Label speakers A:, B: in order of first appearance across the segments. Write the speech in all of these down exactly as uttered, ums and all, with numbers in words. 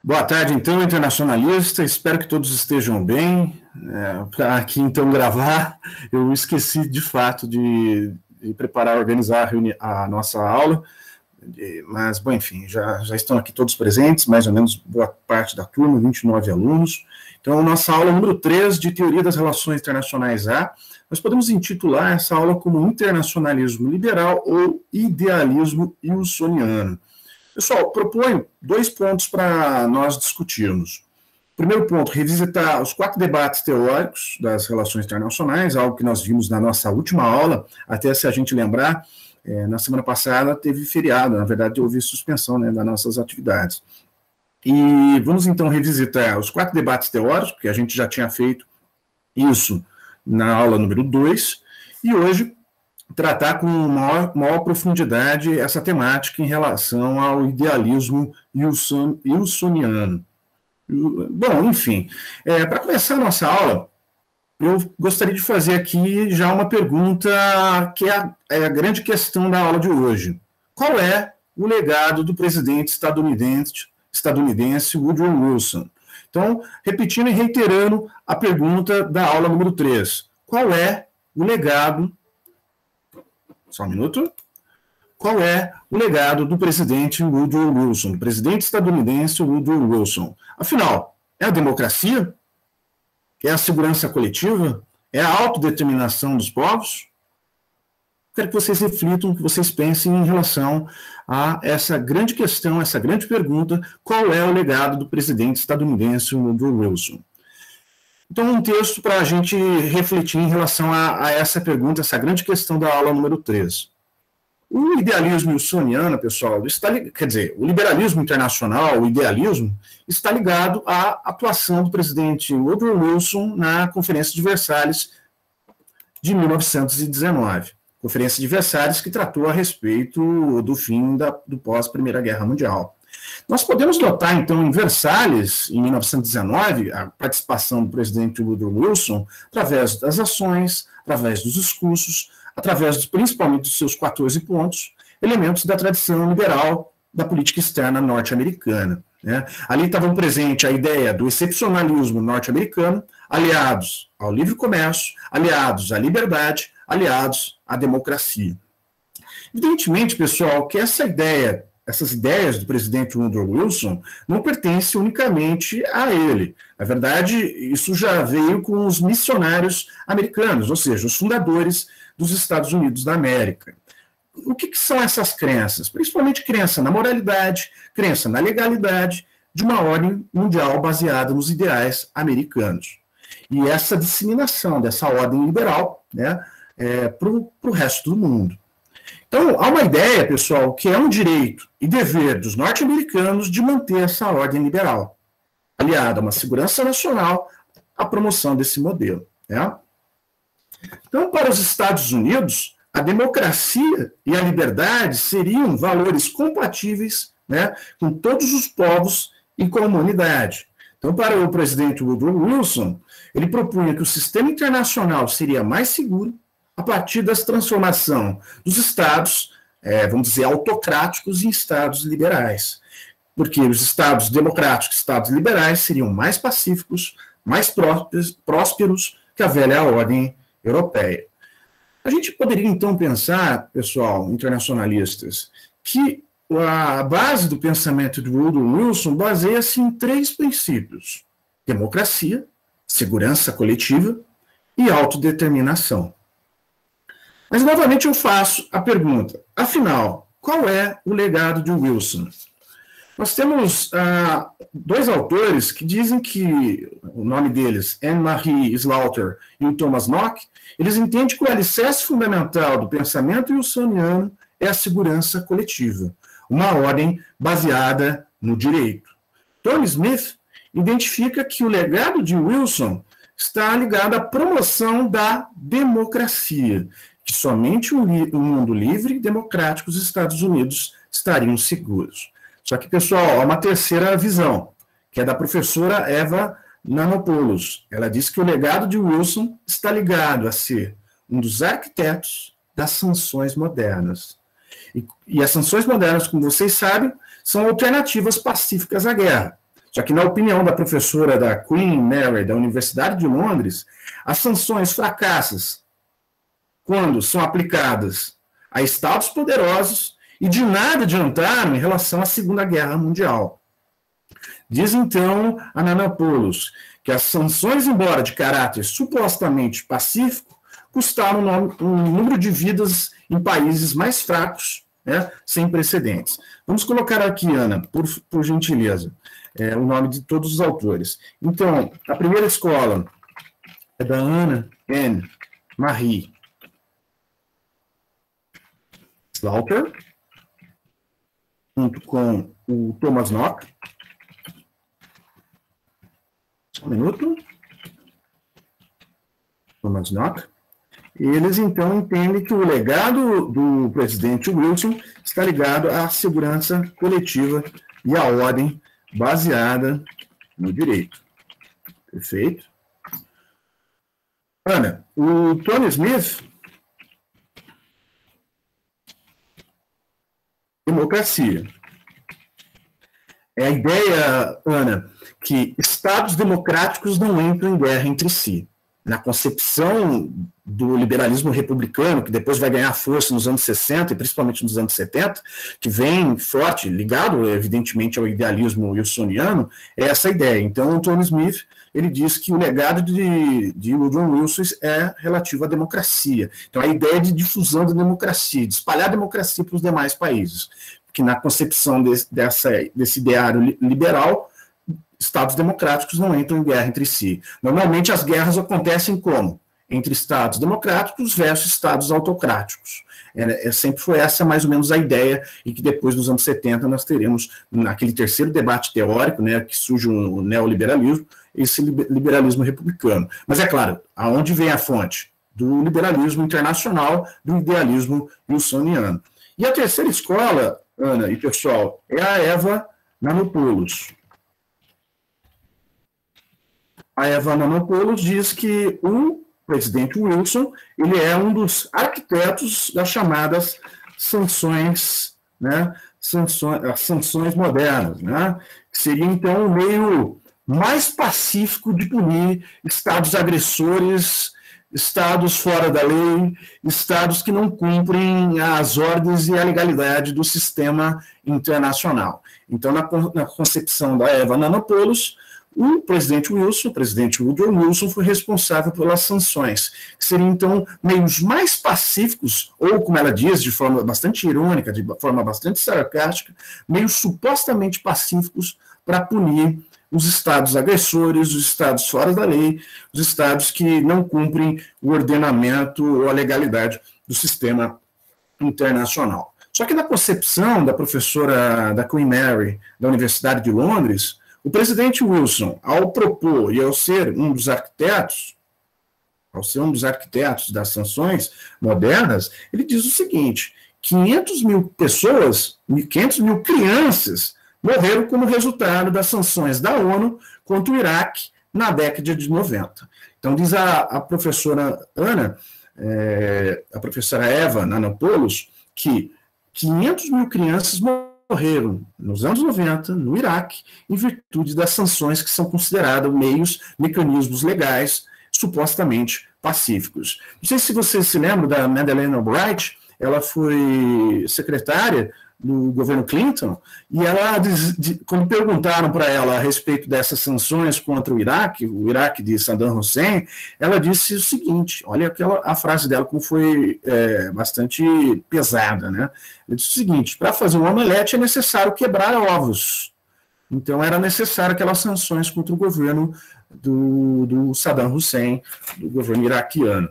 A: Boa tarde, então, internacionalista. Espero que todos estejam bem. É, Para aqui, então, gravar, eu esqueci, de fato, de, de preparar, organizar a, a nossa aula, mas, bom, enfim, já, já estão aqui todos presentes, mais ou menos boa parte da turma, vinte e nove alunos. Então, nossa aula número três de Teoria das Relações Internacionais A, nós podemos intitular essa aula como Internacionalismo Liberal ou Idealismo Wilsoniano. Pessoal, proponho dois pontos para nós discutirmos. Primeiro ponto, revisitar os quatro debates teóricos das relações internacionais, algo que nós vimos na nossa última aula, até se a gente lembrar, é, na semana passada teve feriado, na verdade houve suspensão, né, das nossas atividades. E vamos então revisitar os quatro debates teóricos, porque a gente já tinha feito isso na aula número dois, e hoje tratar com maior, maior profundidade essa temática em relação ao idealismo wilson, wilsoniano. Bom, enfim, é, para começar a nossa aula, eu gostaria de fazer aqui já uma pergunta que é a, é a grande questão da aula de hoje. Qual é o legado do presidente estadunidense, estadunidense Woodrow Wilson? Então, repetindo e reiterando a pergunta da aula número três. Qual é o legado Só um minuto. Qual é o legado do presidente Woodrow Wilson, do presidente estadunidense Woodrow Wilson? Afinal, é a democracia? É a segurança coletiva? É a autodeterminação dos povos? Quero que vocês reflitam, que vocês pensem em relação a essa grande questão, essa grande pergunta: qual é o legado do presidente estadunidense Woodrow Wilson? Então, um texto para a gente refletir em relação a, a essa pergunta, essa grande questão da aula número três. O idealismo wilsoniano, pessoal, está, quer dizer, o liberalismo internacional, o idealismo, está ligado à atuação do presidente Woodrow Wilson na Conferência de Versalhes de mil novecentos e dezenove. Conferência de Versalhes que tratou a respeito do fim da, do pós-Primeira Guerra Mundial. Nós podemos notar, então, em Versalhes, em mil novecentos e dezenove, a participação do presidente Woodrow Wilson através das ações, através dos discursos, através, dos, principalmente, dos seus quatorze pontos, elementos da tradição liberal da política externa norte-americana. Né? Ali estavam presentes a ideia do excepcionalismo norte-americano, aliados ao livre comércio, aliados à liberdade, aliados à democracia. Evidentemente, pessoal, que essa ideia essas ideias do presidente Woodrow Wilson não pertencem unicamente a ele. Na verdade, isso já veio com os missionários americanos, ou seja, os fundadores dos Estados Unidos da América. O que, que são essas crenças? Principalmente crença na moralidade, crença na legalidade de uma ordem mundial baseada nos ideais americanos. E essa disseminação dessa ordem liberal, né, é, para o resto do mundo. Então, há uma ideia, pessoal, que é um direito e dever dos norte-americanos de manter essa ordem liberal, aliada a uma segurança nacional, à promoção desse modelo. Né? Então, para os Estados Unidos, a democracia e a liberdade seriam valores compatíveis, né, com todos os povos e com a humanidade. Então, para o presidente Woodrow Wilson, ele propunha que o sistema internacional seria mais seguro a partir da transformação dos estados, é, vamos dizer, autocráticos em estados liberais. Porque os estados democráticos, estados liberais, seriam mais pacíficos, mais prósperos que a velha ordem europeia. A gente poderia, então, pensar, pessoal, internacionalistas, que a base do pensamento de Woodrow Wilson baseia-se em três princípios: democracia, segurança coletiva e autodeterminação. Mas, novamente, eu faço a pergunta, afinal, qual é o legado de Wilson? Nós temos ah, dois autores que dizem que, o nome deles, Anne-Marie Slaughter e o Thomas Knock, eles entendem que o alicerce fundamental do pensamento wilsoniano é a segurança coletiva, uma ordem baseada no direito. Tony Smith identifica que o legado de Wilson está ligado à promoção da democracia, que somente um mundo livre e democrático os Estados Unidos estariam seguros. Só que, pessoal, há uma terceira visão, que é da professora Eva Nanopoulos. Ela diz que o legado de Wilson está ligado a ser um dos arquitetos das sanções modernas. E, e as sanções modernas, como vocês sabem, são alternativas pacíficas à guerra. Só que, na opinião da professora da Queen Mary, da Universidade de Londres, as sanções fracassam quando são aplicadas a estados poderosos e de nada adiantaram em relação à Segunda Guerra Mundial. Diz, então, a Nanopoulos que as sanções, embora de caráter supostamente pacífico, custaram um número de vidas em países mais fracos, né, sem precedentes. Vamos colocar aqui, Ana, por, por gentileza, é, o nome de todos os autores. Então, a primeira escola é da Ana N. Marie Slaughter, junto com o Thomas Nock. Só um minuto. Thomas Nock. Eles, então, entendem que o legado do presidente Wilson está ligado à segurança coletiva e à ordem baseada no direito. Perfeito. Ana, o Tony Smith, democracia. É a ideia, Ana, que estados democráticos não entram em guerra entre si. Na concepção do liberalismo republicano, que depois vai ganhar força nos anos sessenta e principalmente nos anos setenta, que vem forte, ligado, evidentemente, ao idealismo wilsoniano, é essa ideia. Então, o Tony Smith, ele diz que o legado de, de Woodrow Wilson é relativo à democracia. Então, a ideia de difusão da democracia, de espalhar a democracia para os demais países, que na concepção desse, dessa, desse ideário liberal, estados democráticos não entram em guerra entre si. Normalmente as guerras acontecem como? Entre estados democráticos versus estados autocráticos. É, é, sempre foi essa mais ou menos a ideia, e que depois dos anos setenta nós teremos, naquele terceiro debate teórico, né, que surge o neoliberalismo, esse liberalismo republicano. Mas é claro, aonde vem a fonte? Do liberalismo internacional, do idealismo wilsoniano. E a terceira escola, Ana e pessoal, é a Eva Nanopoulos. A Eva Nanopoulos diz que o presidente Wilson, ele é um dos arquitetos das chamadas sanções, né, sanções, as sanções modernas, né, que seria, então, o meio mais pacífico de punir estados agressores, estados fora da lei, estados que não cumprem as ordens e a legalidade do sistema internacional. Então, na, na concepção da Eva Nanopoulos, o presidente Wilson, o presidente Woodrow Wilson, foi responsável pelas sanções, que seriam, então, meios mais pacíficos, ou, como ela diz, de forma bastante irônica, de forma bastante sarcástica, meios supostamente pacíficos para punir os estados agressores, os estados fora da lei, os estados que não cumprem o ordenamento ou a legalidade do sistema internacional. Só que na concepção da professora da Queen Mary, da Universidade de Londres, o presidente Wilson, ao propor e ao ser um dos arquitetos, ao ser um dos arquitetos das sanções modernas, ele diz o seguinte: quinhentas mil pessoas, quinhentas mil crianças morreram como resultado das sanções da ONU contra o Iraque na década de noventa. Então, diz a, a professora Ana, é, a professora Eva Nanopoulos, que quinhentas mil crianças morreram morreram nos anos noventa, no Iraque, em virtude das sanções que são consideradas meios, mecanismos legais, supostamente pacíficos. Não sei se você se lembra da Madeleine Albright, ela foi secretária do governo Clinton, e ela, quando perguntaram para ela a respeito dessas sanções contra o Iraque, o Iraque de Saddam Hussein, ela disse o seguinte, olha aquela, a frase dela como foi é, bastante pesada, né? Ela disse o seguinte: para fazer um omelete é necessário quebrar ovos. Então era necessário aquelas sanções contra o governo do, do Saddam Hussein, do governo iraquiano.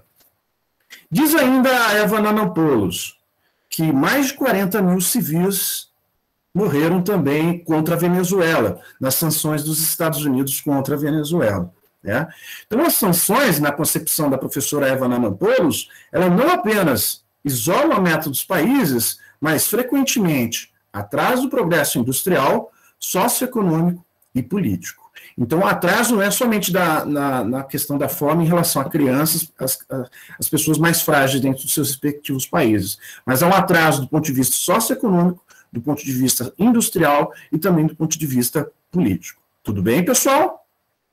A: Diz ainda a Eva Nanopoulos que mais de quarenta mil civis morreram também contra a Venezuela, nas sanções dos Estados Unidos contra a Venezuela. Né? Então, as sanções, na concepção da professora Eva Nanopoulos, ela não apenas isolam a meta dos países, mas, frequentemente, atrás do progresso industrial, socioeconômico e político. Então, o atraso não é somente da, na, na questão da fome em relação a crianças, as, as pessoas mais frágeis dentro dos seus respectivos países, mas há um atraso do ponto de vista socioeconômico, do ponto de vista industrial e também do ponto de vista político. Tudo bem, pessoal?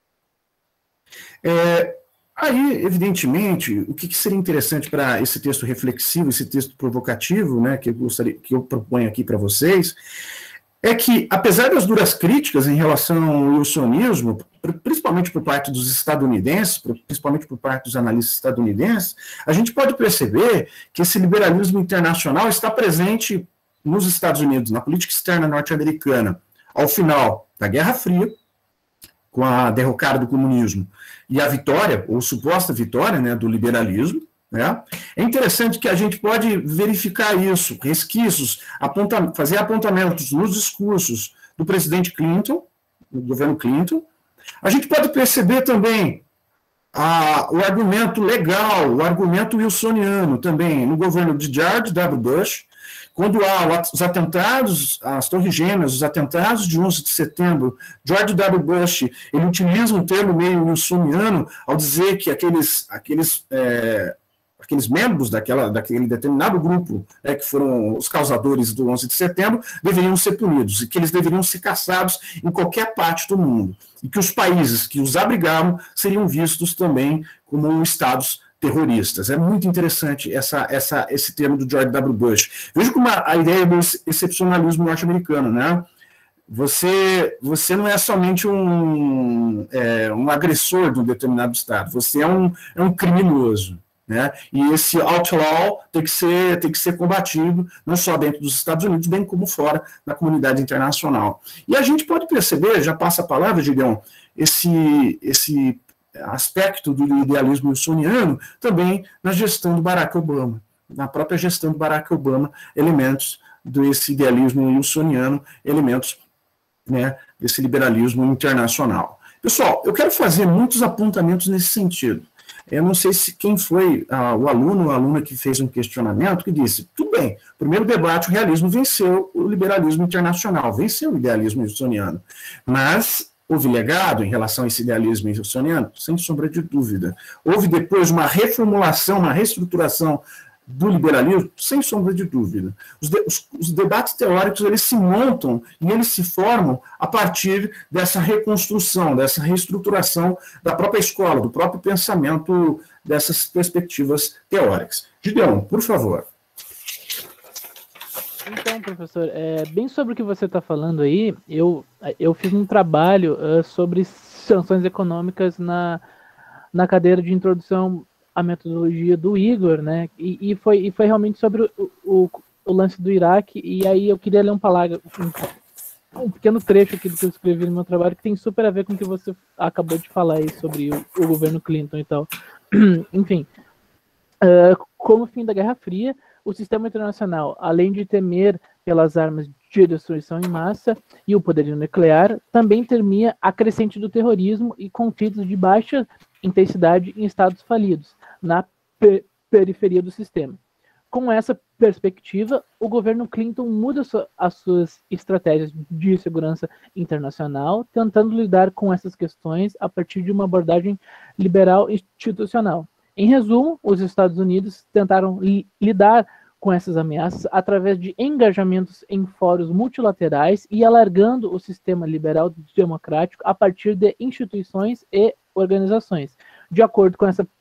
A: É, aí, evidentemente, o que, que seria interessante para esse texto reflexivo, esse texto provocativo, né, que eu gostaria, que eu proponho aqui para vocês, é que, apesar das duras críticas em relação ao wilsonismo, principalmente por parte dos estadunidenses, principalmente por parte dos analistas estadunidenses, a gente pode perceber que esse liberalismo internacional está presente nos Estados Unidos, na política externa norte-americana, ao final da Guerra Fria, com a derrocada do comunismo, e a vitória, ou suposta vitória, né, do liberalismo, né? É interessante que a gente pode verificar isso, resquícios, aponta, fazer apontamentos nos discursos do presidente Clinton, do governo Clinton. A gente pode perceber também a, o argumento legal, o argumento wilsoniano também no governo de George W. Bush, quando há os atentados, as Torres Gêmeas, os atentados de onze de setembro, George W. Bush, ele utiliza um termo meio wilsoniano ao dizer que aqueles, aqueles, é, aqueles membros daquela, daquele determinado grupo, né, que foram os causadores do onze de setembro, deveriam ser punidos, e que eles deveriam ser caçados em qualquer parte do mundo, e que os países que os abrigavam seriam vistos também como estados terroristas. É muito interessante essa, essa, esse termo do George W. Bush. Veja como a, a ideia do excepcionalismo norte-americano, né? Você, você não é somente um, é, um agressor de um determinado estado, você é um, é um criminoso, né? E esse outlaw tem que ser, tem que ser combatido, não só dentro dos Estados Unidos, bem como fora da comunidade internacional. E a gente pode perceber, já passa a palavra, Gideon, esse, esse aspecto do idealismo wilsoniano também na gestão do Barack Obama, na própria gestão do Barack Obama, elementos desse idealismo wilsoniano, elementos, né, desse liberalismo internacional. Pessoal, eu quero fazer muitos apontamentos nesse sentido. Eu não sei se quem foi ah, o aluno ou a aluna que fez um questionamento que disse, tudo bem, primeiro debate, o realismo venceu o liberalismo internacional, venceu o idealismo wilsoniano, mas houve legado em relação a esse idealismo wilsoniano? Sem sombra de dúvida. Houve depois uma reformulação, uma reestruturação do liberalismo? Sem sombra de dúvida. Os, de, os, os debates teóricos, eles se montam e eles se formam a partir dessa reconstrução, dessa reestruturação da própria escola, do próprio pensamento dessas perspectivas teóricas. Gideon, por favor.
B: Então, professor, é, bem sobre o que você está falando aí, eu, eu fiz um trabalho uh, sobre sanções econômicas na, na cadeira de introdução à metodologia do Igor, né? E, e, foi, e foi realmente sobre o, o, o lance do Iraque, e aí eu queria ler um parágrafo, um, um pequeno trecho aqui do que eu escrevi no meu trabalho, que tem super a ver com o que você acabou de falar aí sobre o, o governo Clinton e tal. Enfim, uh, com o fim da Guerra Fria, o sistema internacional, além de temer pelas armas de destruição em massa e o poderio nuclear, também temia a crescente do terrorismo e conflitos de baixa intensidade em estados falidos, na per periferia do sistema. Com essa perspectiva, o governo Clinton muda su as suas estratégias de segurança internacional, tentando lidar com essas questões a partir de uma abordagem liberal institucional. Em resumo, os Estados Unidos tentaram li lidar com essas ameaças através de engajamentos em fóruns multilaterais e alargando o sistema liberal democrático a partir de instituições e organizações. De acordo com essa,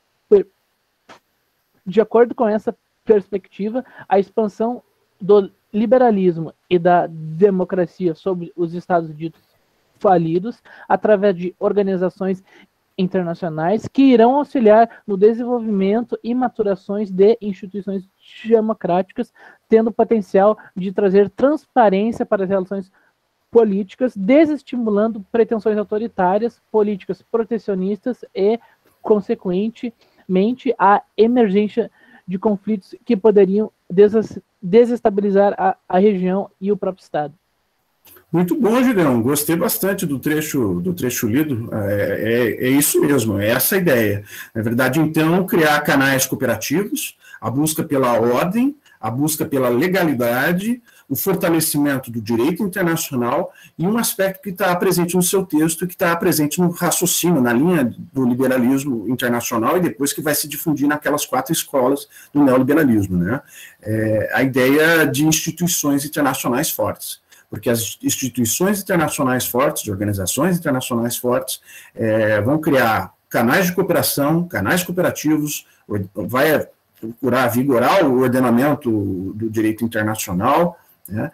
B: de acordo com essa perspectiva, a expansão do liberalismo e da democracia sobre os Estados ditos falidos, através de organizações internacionais que irão auxiliar no desenvolvimento e maturações de instituições democráticas, tendo potencial de trazer transparência para as relações políticas, desestimulando pretensões autoritárias, políticas protecionistas e, consequentemente, a emergência de conflitos que poderiam desestabilizar a, a região e o próprio Estado.
A: Muito bom, Gideon. Gostei bastante do trecho, do trecho lido. É, é, é isso mesmo, é essa a ideia. Na verdade, então, criar canais cooperativos, a busca pela ordem, a busca pela legalidade, o fortalecimento do direito internacional e um aspecto que está presente no seu texto, que está presente no raciocínio, na linha do liberalismo internacional e depois que vai se difundir naquelas quatro escolas do neoliberalismo, né? É, a ideia de instituições internacionais fortes. porque as instituições internacionais fortes, de organizações internacionais fortes, é, vão criar canais de cooperação, canais cooperativos, vai procurar vigorar o ordenamento do direito internacional, né?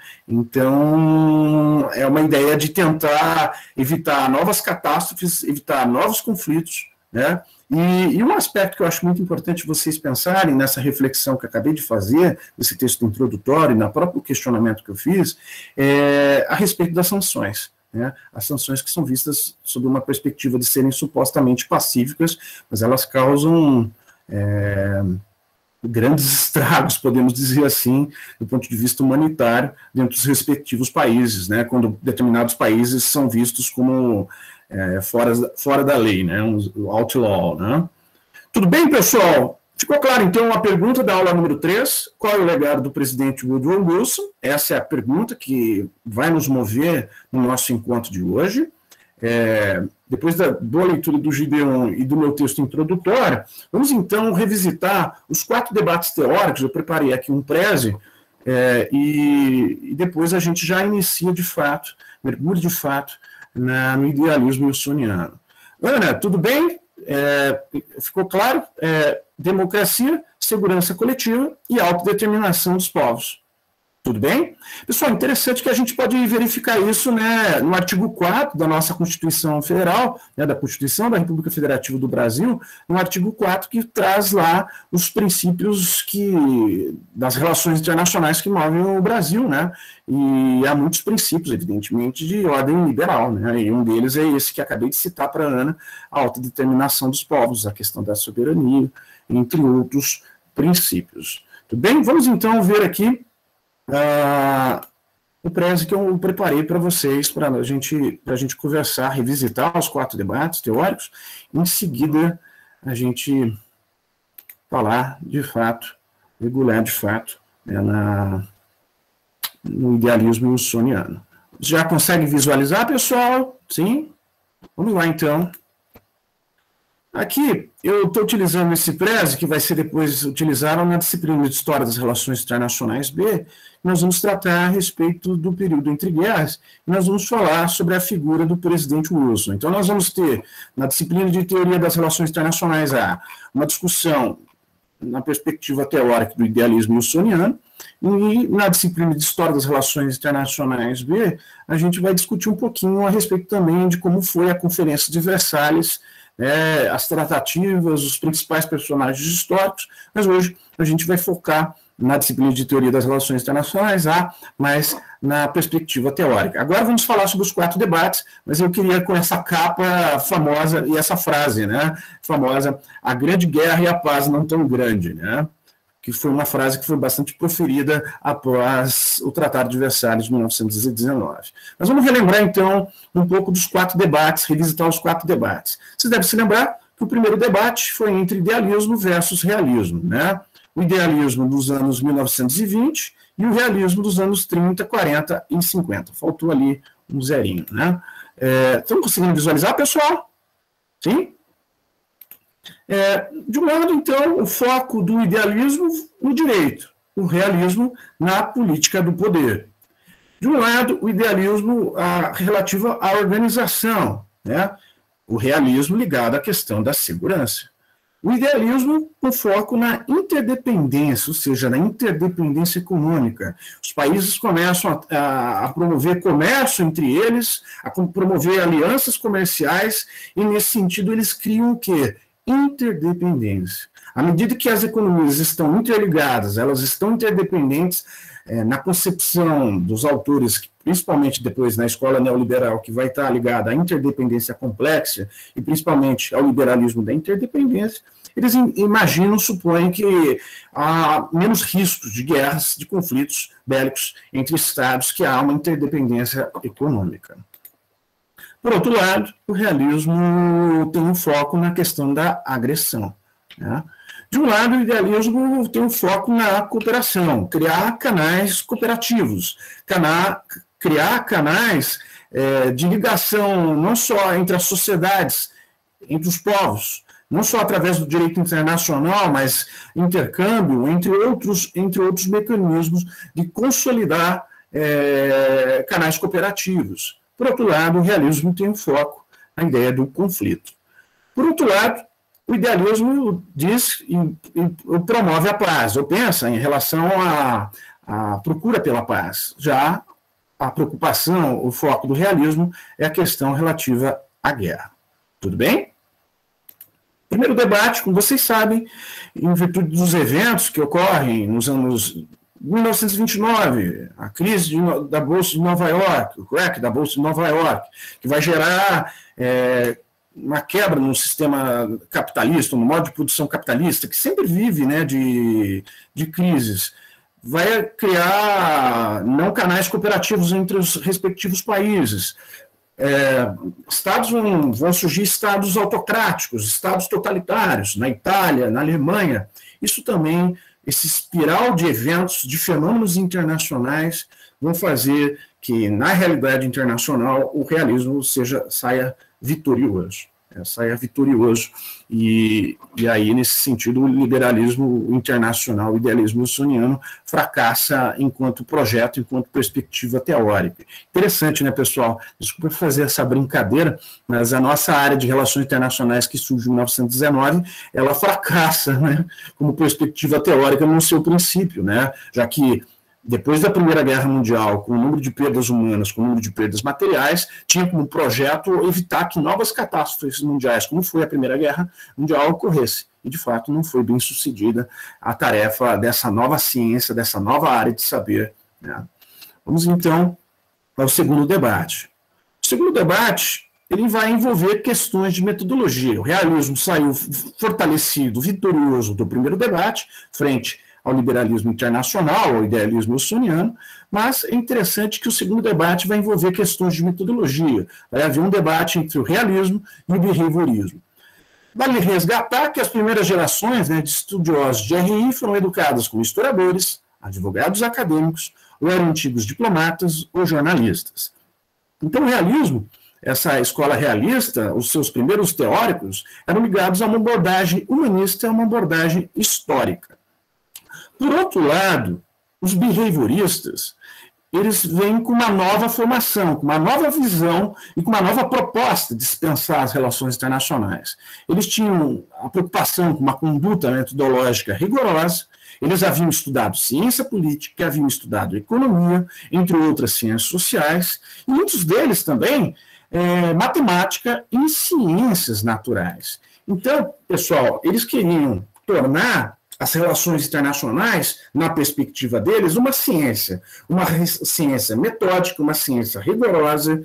A: Então, é uma ideia de tentar evitar novas catástrofes, evitar novos conflitos, né? E, e um aspecto que eu acho muito importante vocês pensarem nessa reflexão que eu acabei de fazer, nesse texto introdutório, no próprio questionamento que eu fiz, é a respeito das sanções. Né? As sanções que são vistas sob uma perspectiva de serem supostamente pacíficas, mas elas causam é, grandes estragos, podemos dizer assim, do ponto de vista humanitário, dentro dos respectivos países, né? Quando determinados países são vistos como é, fora, fora da lei, né? Um outlaw, né? Tudo bem, pessoal? Ficou claro, então, a pergunta da aula número três, qual é o legado do presidente Woodrow Wilson? Essa é a pergunta que vai nos mover no nosso encontro de hoje. É, depois da boa leitura do Gideon e do meu texto introdutório, vamos então revisitar os quatro debates teóricos. Eu preparei aqui um preze, é, e, e depois a gente já inicia de fato, mergulho de fato na, no idealismo wilsoniano. Ana, tudo bem? É, ficou claro? É, democracia, segurança coletiva e autodeterminação dos povos. Tudo bem? Pessoal, interessante que a gente pode verificar isso, né, no artigo quatro da nossa Constituição Federal, né, da Constituição da República Federativa do Brasil, no artigo quatro, que traz lá os princípios que, das relações internacionais que movem o Brasil, né, e há muitos princípios, evidentemente, de ordem liberal, né, e um deles é esse que acabei de citar para a Ana, a autodeterminação dos povos, a questão da soberania, entre outros princípios. Tudo bem? Vamos então ver aqui Uh, o preze que eu preparei para vocês, para a gente, a gente conversar, revisitar os quatro debates teóricos, em seguida a gente falar de fato, regular de fato, né, na, no idealismo wilsoniano. Já consegue visualizar, pessoal? Sim? Vamos lá, então. Aqui, eu estou utilizando esse preze, que vai ser depois utilizado na disciplina de História das Relações Internacionais B. Nós vamos tratar a respeito do período entre guerras, e nós vamos falar sobre a figura do presidente Wilson. Então, nós vamos ter, na disciplina de Teoria das Relações Internacionais A, uma discussão na perspectiva teórica do idealismo wilsoniano, e na disciplina de História das Relações Internacionais B, a gente vai discutir um pouquinho a respeito também de como foi a Conferência de Versalhes, É, as tratativas, os principais personagens históricos, mas hoje a gente vai focar na disciplina de Teoria das Relações Internacionais, A, mas na perspectiva teórica. Agora vamos falar sobre os quatro debates, mas eu queria com essa capa famosa e essa frase, né, famosa, a grande guerra e a paz não tão grande, né, que foi uma frase que foi bastante proferida após o Tratado de Versalhes de mil novecentos e dezenove. Mas vamos relembrar, então, um pouco dos quatro debates, revisitar os quatro debates. Vocês devem se lembrar que o primeiro debate foi entre idealismo versus realismo, né? O idealismo dos anos mil novecentos e vinte e o realismo dos anos trinta, quarenta e cinquenta. Faltou ali um zerinho, né? É, estão conseguindo visualizar, pessoal? Sim? É, de um lado, então, o foco do idealismo no direito, o realismo na política do poder. De um lado, o idealismo a, relativo à organização, né? O realismo ligado à questão da segurança. O idealismo com foco na interdependência, ou seja, na interdependência econômica. Os países começam a, a, a promover comércio entre eles, a promover alianças comerciais, e nesse sentido eles criam o quê? Interdependência. À medida que as economias estão interligadas, elas estão interdependentes, é, na concepção dos autores, principalmente depois na escola neoliberal, que vai estar ligada à interdependência complexa, e principalmente ao liberalismo da interdependência, eles imaginam, supõem que há menos riscos de guerras, de conflitos bélicos entre estados, que há uma interdependência econômica. Por outro lado, o realismo tem um foco na questão da agressão, né? De um lado, o idealismo tem um foco na cooperação, criar canais cooperativos, cana criar canais é, de ligação não só entre as sociedades, entre os povos, não só através do direito internacional, mas intercâmbio, entre outros, entre outros mecanismos de consolidar é, canais cooperativos. Por outro lado, o realismo tem um foco na ideia do conflito. Por outro lado, o idealismo diz e, e promove a paz, ou pensa em relação à, à procura pela paz. Já a preocupação, o foco do realismo é a questão relativa à guerra. Tudo bem? Primeiro debate, como vocês sabem, em virtude dos eventos que ocorrem nos anos mil novecentos e vinte e nove, a crise de, da Bolsa de Nova York, o crack da Bolsa de Nova York, que vai gerar é, uma quebra no sistema capitalista, no modo de produção capitalista, que sempre vive, né, de, de crises, vai criar não canais cooperativos entre os respectivos países. É, estados vão, vão surgir estados autocráticos, estados totalitários, na Itália, na Alemanha. Isso também, esse espiral de eventos, de fenômenos internacionais, vão fazer que, na realidade internacional, o realismo seja, saia vitorioso. É, saia vitorioso. E, e aí, nesse sentido, o liberalismo internacional, o idealismo wilsoniano, fracassa enquanto projeto, enquanto perspectiva teórica. Interessante, né, pessoal? Desculpa fazer essa brincadeira, mas a nossa área de relações internacionais, que surgiu em mil novecentos e dezenove, ela fracassa, né, como perspectiva teórica no seu princípio, né, já que depois da Primeira Guerra Mundial, com o número de perdas humanas, com o número de perdas materiais, tinha como projeto evitar que novas catástrofes mundiais, como foi a Primeira Guerra Mundial, ocorresse. E, de fato, não foi bem sucedida a tarefa dessa nova ciência, dessa nova área de saber, né? Vamos, então, ao segundo debate. O segundo debate, ele vai envolver questões de metodologia. O realismo saiu fortalecido, vitorioso do primeiro debate, frente ao liberalismo internacional, ao idealismo wilsoniano, mas é interessante que o segundo debate vai envolver questões de metodologia. Vai haver um debate entre o realismo e o behaviorismo. Vale resgatar que as primeiras gerações, né, de estudiosos de R I foram educadas como historiadores, advogados acadêmicos, ou eram antigos diplomatas ou jornalistas. Então, o realismo, essa escola realista, os seus primeiros teóricos, eram ligados a uma abordagem humanista, a uma abordagem histórica. Por outro lado, os behavioristas, eles vêm com uma nova formação, com uma nova visão e com uma nova proposta de se pensar as relações internacionais. Eles tinham a preocupação com uma conduta metodológica rigorosa, eles haviam estudado ciência política, haviam estudado economia, entre outras ciências sociais, e muitos deles também é, matemática e ciências naturais. Então, pessoal, eles queriam tornar as relações internacionais, na perspectiva deles, uma ciência, uma ciência metódica, uma ciência rigorosa,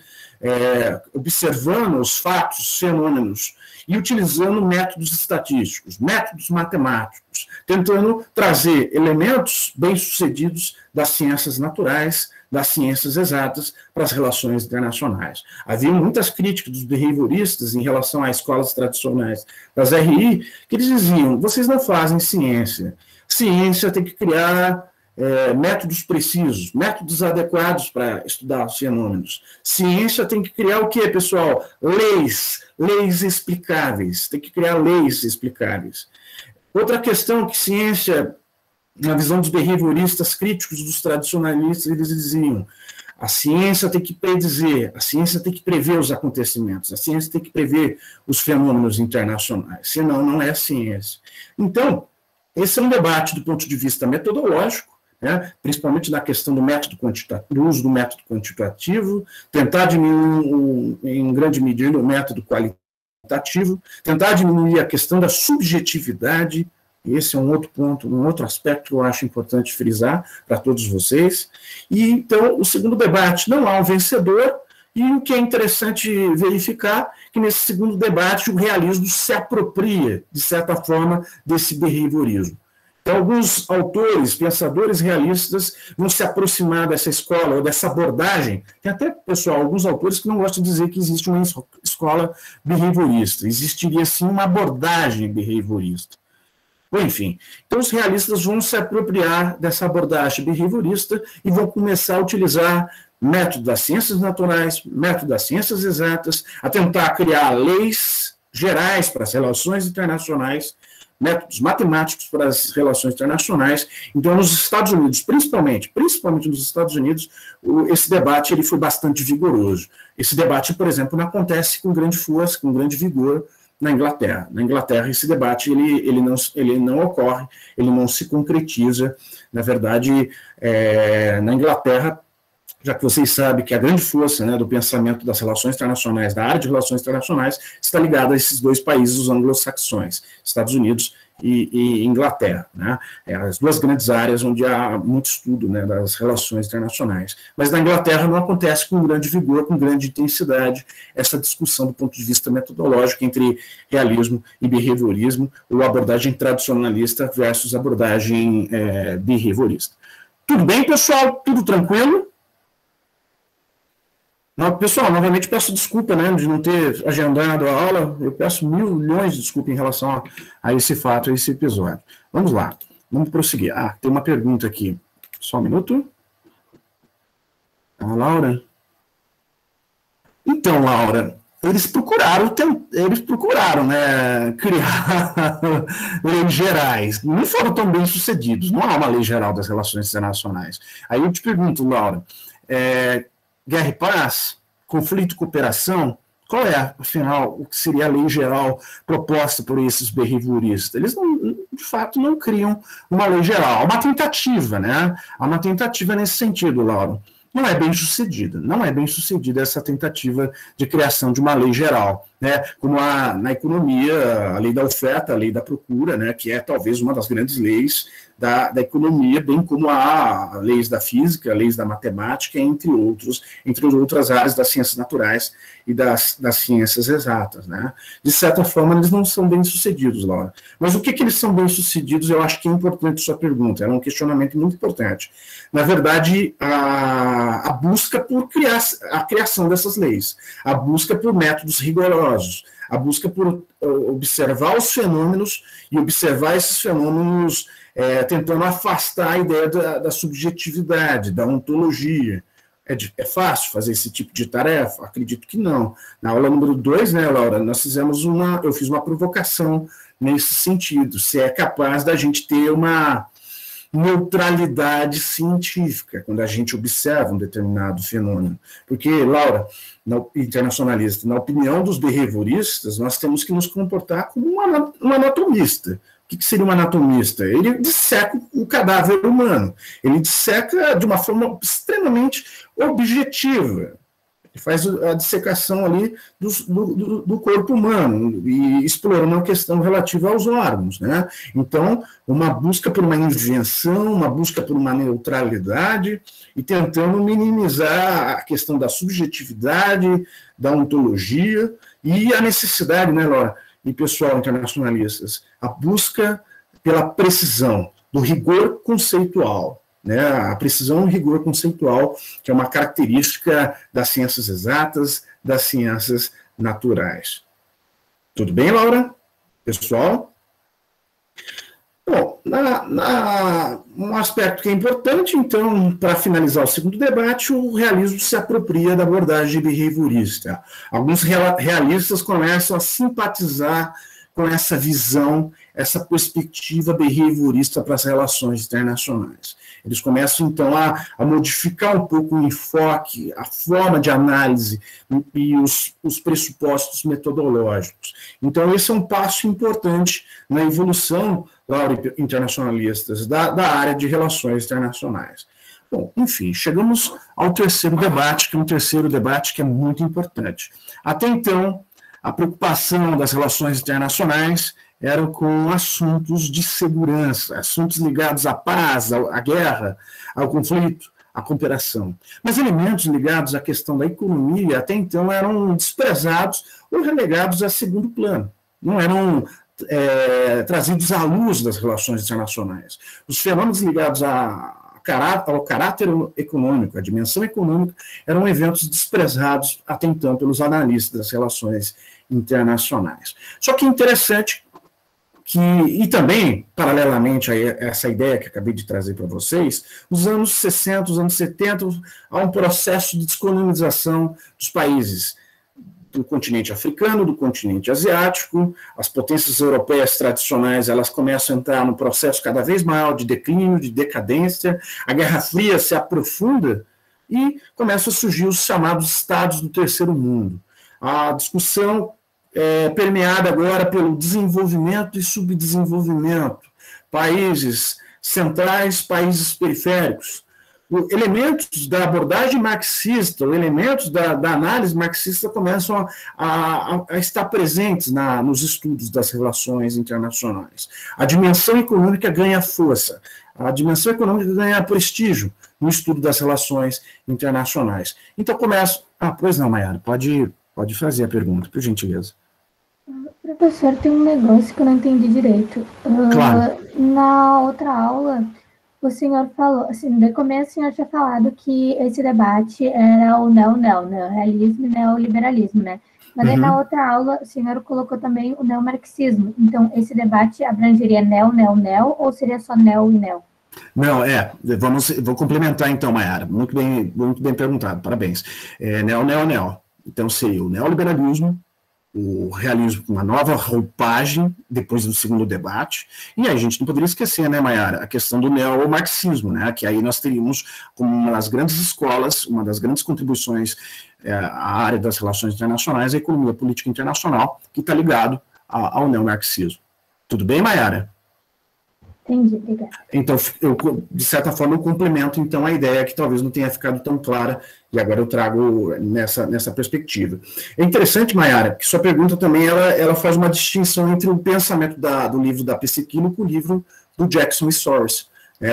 A: é, observando os fatos, os fenômenos, e utilizando métodos estatísticos, métodos matemáticos, tentando trazer elementos bem-sucedidos das ciências naturais, das ciências exatas para as relações internacionais. Havia muitas críticas dos behavioristas em relação às escolas tradicionais das R I, que eles diziam, vocês não fazem ciência. Ciência tem que criar é, métodos precisos, métodos adequados para estudar os fenômenos. Ciência tem que criar o quê, pessoal? Leis, leis explicáveis, tem que criar leis explicáveis. Outra questão que ciência, na visão dos behavioristas críticos, dos tradicionalistas, eles diziam, a ciência tem que predizer, a ciência tem que prever os acontecimentos, a ciência tem que prever os fenômenos internacionais, senão não é ciência. Então, esse é um debate do ponto de vista metodológico, né, principalmente na questão do método quantitativo, do uso do método quantitativo, tentar diminuir, em grande medida, o método qualitativo, tentar diminuir a questão da subjetividade. Esse é um outro ponto, um outro aspecto que eu acho importante frisar para todos vocês. E, então, o segundo debate, não há um vencedor, e o que é interessante verificar, que nesse segundo debate o realismo se apropria, de certa forma, desse behaviorismo. Então, alguns autores, pensadores realistas vão se aproximar dessa escola, ou dessa abordagem. Tem até, pessoal, alguns autores que não gostam de dizer que existe uma escola behaviorista. Existiria, sim, uma abordagem behaviorista. Bom, enfim, então os realistas vão se apropriar dessa abordagem behaviorista e vão começar a utilizar método das ciências naturais, método das ciências exatas, a tentar criar leis gerais para as relações internacionais, métodos matemáticos para as relações internacionais. Então, nos Estados Unidos, principalmente, principalmente nos Estados Unidos, o, esse debate ele foi bastante vigoroso. Esse debate, por exemplo, não acontece com grande força, com grande vigor na Inglaterra. Na Inglaterra, esse debate ele, ele, não, ele não ocorre, ele não se concretiza. Na verdade, é, na Inglaterra, já que vocês sabem que a grande força, né, do pensamento das relações internacionais, da área de relações internacionais, está ligada a esses dois países, os anglo-saxões, Estados Unidos e, e Inglaterra, né, é as duas grandes áreas onde há muito estudo, né, das relações internacionais. Mas na Inglaterra não acontece com grande vigor, com grande intensidade, essa discussão do ponto de vista metodológico entre realismo e behaviorismo, ou abordagem tradicionalista versus abordagem é, behaviorista. Tudo bem, pessoal? Tudo tranquilo? Pessoal, novamente peço desculpa, né, de não ter agendado a aula, eu peço mil milhões de desculpas em relação a, a esse fato, a esse episódio. Vamos lá, vamos prosseguir. Ah, tem uma pergunta aqui, só um minuto. A Laura. Então, Laura, eles procuraram, eles procuraram, né, criar leis gerais, não foram tão bem sucedidos, não há uma lei geral das relações internacionais. Aí eu te pergunto, Laura, é, guerra e paz, conflito e cooperação, qual é, afinal, o que seria a lei geral proposta por esses behavioristas? Eles, não, de fato, não criam uma lei geral. Há uma tentativa, né? Há uma tentativa nesse sentido, Laura. Não é bem sucedida, não é bem sucedida essa tentativa de criação de uma lei geral, né? Como a, na economia, a lei da oferta, a lei da procura, né? Que é talvez uma das grandes leis da, da economia, bem como a, a leis da física, leis da matemática, entre outros, entre outras áreas das ciências naturais e das, das ciências exatas, né? De certa forma, eles não são bem sucedidos, Laura. Mas o que, que eles são bem sucedidos, eu acho que é importante sua pergunta, é um questionamento muito importante. Na verdade, a, a busca por criar, a criação dessas leis, a busca por métodos rigorosos, a busca por observar os fenômenos e observar esses fenômenos é, tentando afastar a ideia da, da subjetividade, da ontologia. É, de, é fácil fazer esse tipo de tarefa? Acredito que não. Na aula número dois, né, Laura, nós fizemos uma, eu fiz uma provocação nesse sentido, se é capaz da gente ter uma neutralidade científica, quando a gente observa um determinado fenômeno. Porque, Laura, na, internacionalista, na opinião dos behavioristas, nós temos que nos comportar como um, um anatomista. O que seria um anatomista? Ele disseca o cadáver humano, ele disseca de uma forma extremamente objetiva. Ele faz a dissecação ali do, do, do corpo humano e explora uma questão relativa aos órgãos, né? Então, uma busca por uma invenção, uma busca por uma neutralidade e tentando minimizar a questão da subjetividade, da ontologia e a necessidade, né, Laura, e pessoal internacionalistas, a busca pela precisão, do rigor conceitual. Né, a precisão e rigor conceitual, que é uma característica das ciências exatas, das ciências naturais. Tudo bem, Laura? Pessoal? Bom, na, na, um aspecto que é importante, então, para finalizar o segundo debate, o realismo se apropria da abordagem behaviorista. Alguns realistas começam a simpatizar com essa visão, essa perspectiva behaviorista para as relações internacionais. Eles começam, então, a, a modificar um pouco o enfoque, a forma de análise e os, os pressupostos metodológicos. Então, esse é um passo importante na evolução, Laura, internacionalistas, da, da área de relações internacionais. Bom, enfim, chegamos ao terceiro debate, que é um terceiro debate que é muito importante. Até então, a preocupação das relações internacionais era com assuntos de segurança, assuntos ligados à paz, à guerra, ao conflito, à cooperação. Mas elementos ligados à questão da economia, até então, eram desprezados ou relegados a segundo plano. Não eram é, trazidos à luz das relações internacionais. Os fenômenos ligados a ao caráter econômico, a dimensão econômica, eram eventos desprezados até então pelos analistas das relações internacionais. Só que é interessante que, e também, paralelamente a essa ideia que acabei de trazer para vocês, nos anos sessenta, os anos setenta, há um processo de descolonização dos países do continente africano, do continente asiático, as potências europeias tradicionais, elas começam a entrar num processo cada vez maior de declínio, de decadência, a Guerra Fria se aprofunda e começam a surgir os chamados estados do terceiro mundo. A discussão é permeada agora pelo desenvolvimento e subdesenvolvimento, países centrais, países periféricos. Elementos da abordagem marxista, elementos da, da análise marxista começam a, a, a estar presentes na, nos estudos das relações internacionais. A dimensão econômica ganha força, a dimensão econômica ganha prestígio no estudo das relações internacionais. Então, começo... Ah, pois não, Maiara, pode, pode fazer a pergunta, por gentileza.
C: Professor, tem um negócio que eu não entendi direito.
A: Claro.
C: Uh, na outra aula, o senhor falou, assim, no começo o senhor tinha falado que esse debate era o neo-neo, neorrealismo e neoliberalismo, né? Mas aí, uhum, na outra aula o senhor colocou também o neomarxismo. Então, esse debate abrangeria neo-neo-neo ou seria só neo e neo?
A: Não, é, vamos, vou complementar então, Maiara, muito bem, muito bem perguntado, parabéns. É, neo-neo-neo, então seria o neoliberalismo, o realismo com uma nova roupagem, depois do segundo debate, e aí a gente não poderia esquecer, né, Maiara, a questão do neomarxismo, né, que aí nós teríamos como uma das grandes escolas, uma das grandes contribuições é, à área das relações internacionais, a economia política internacional, que está ligado a, ao neomarxismo. Tudo bem, Maiara?
C: Entendi, obrigada.
A: Então, eu, de certa forma, eu complemento, então, a ideia que talvez não tenha ficado tão clara, e agora eu trago nessa, nessa perspectiva. É interessante, Maiara, que sua pergunta também, ela, ela faz uma distinção entre o pensamento da, do livro da Pessequilo com o livro do Jackson e Soros.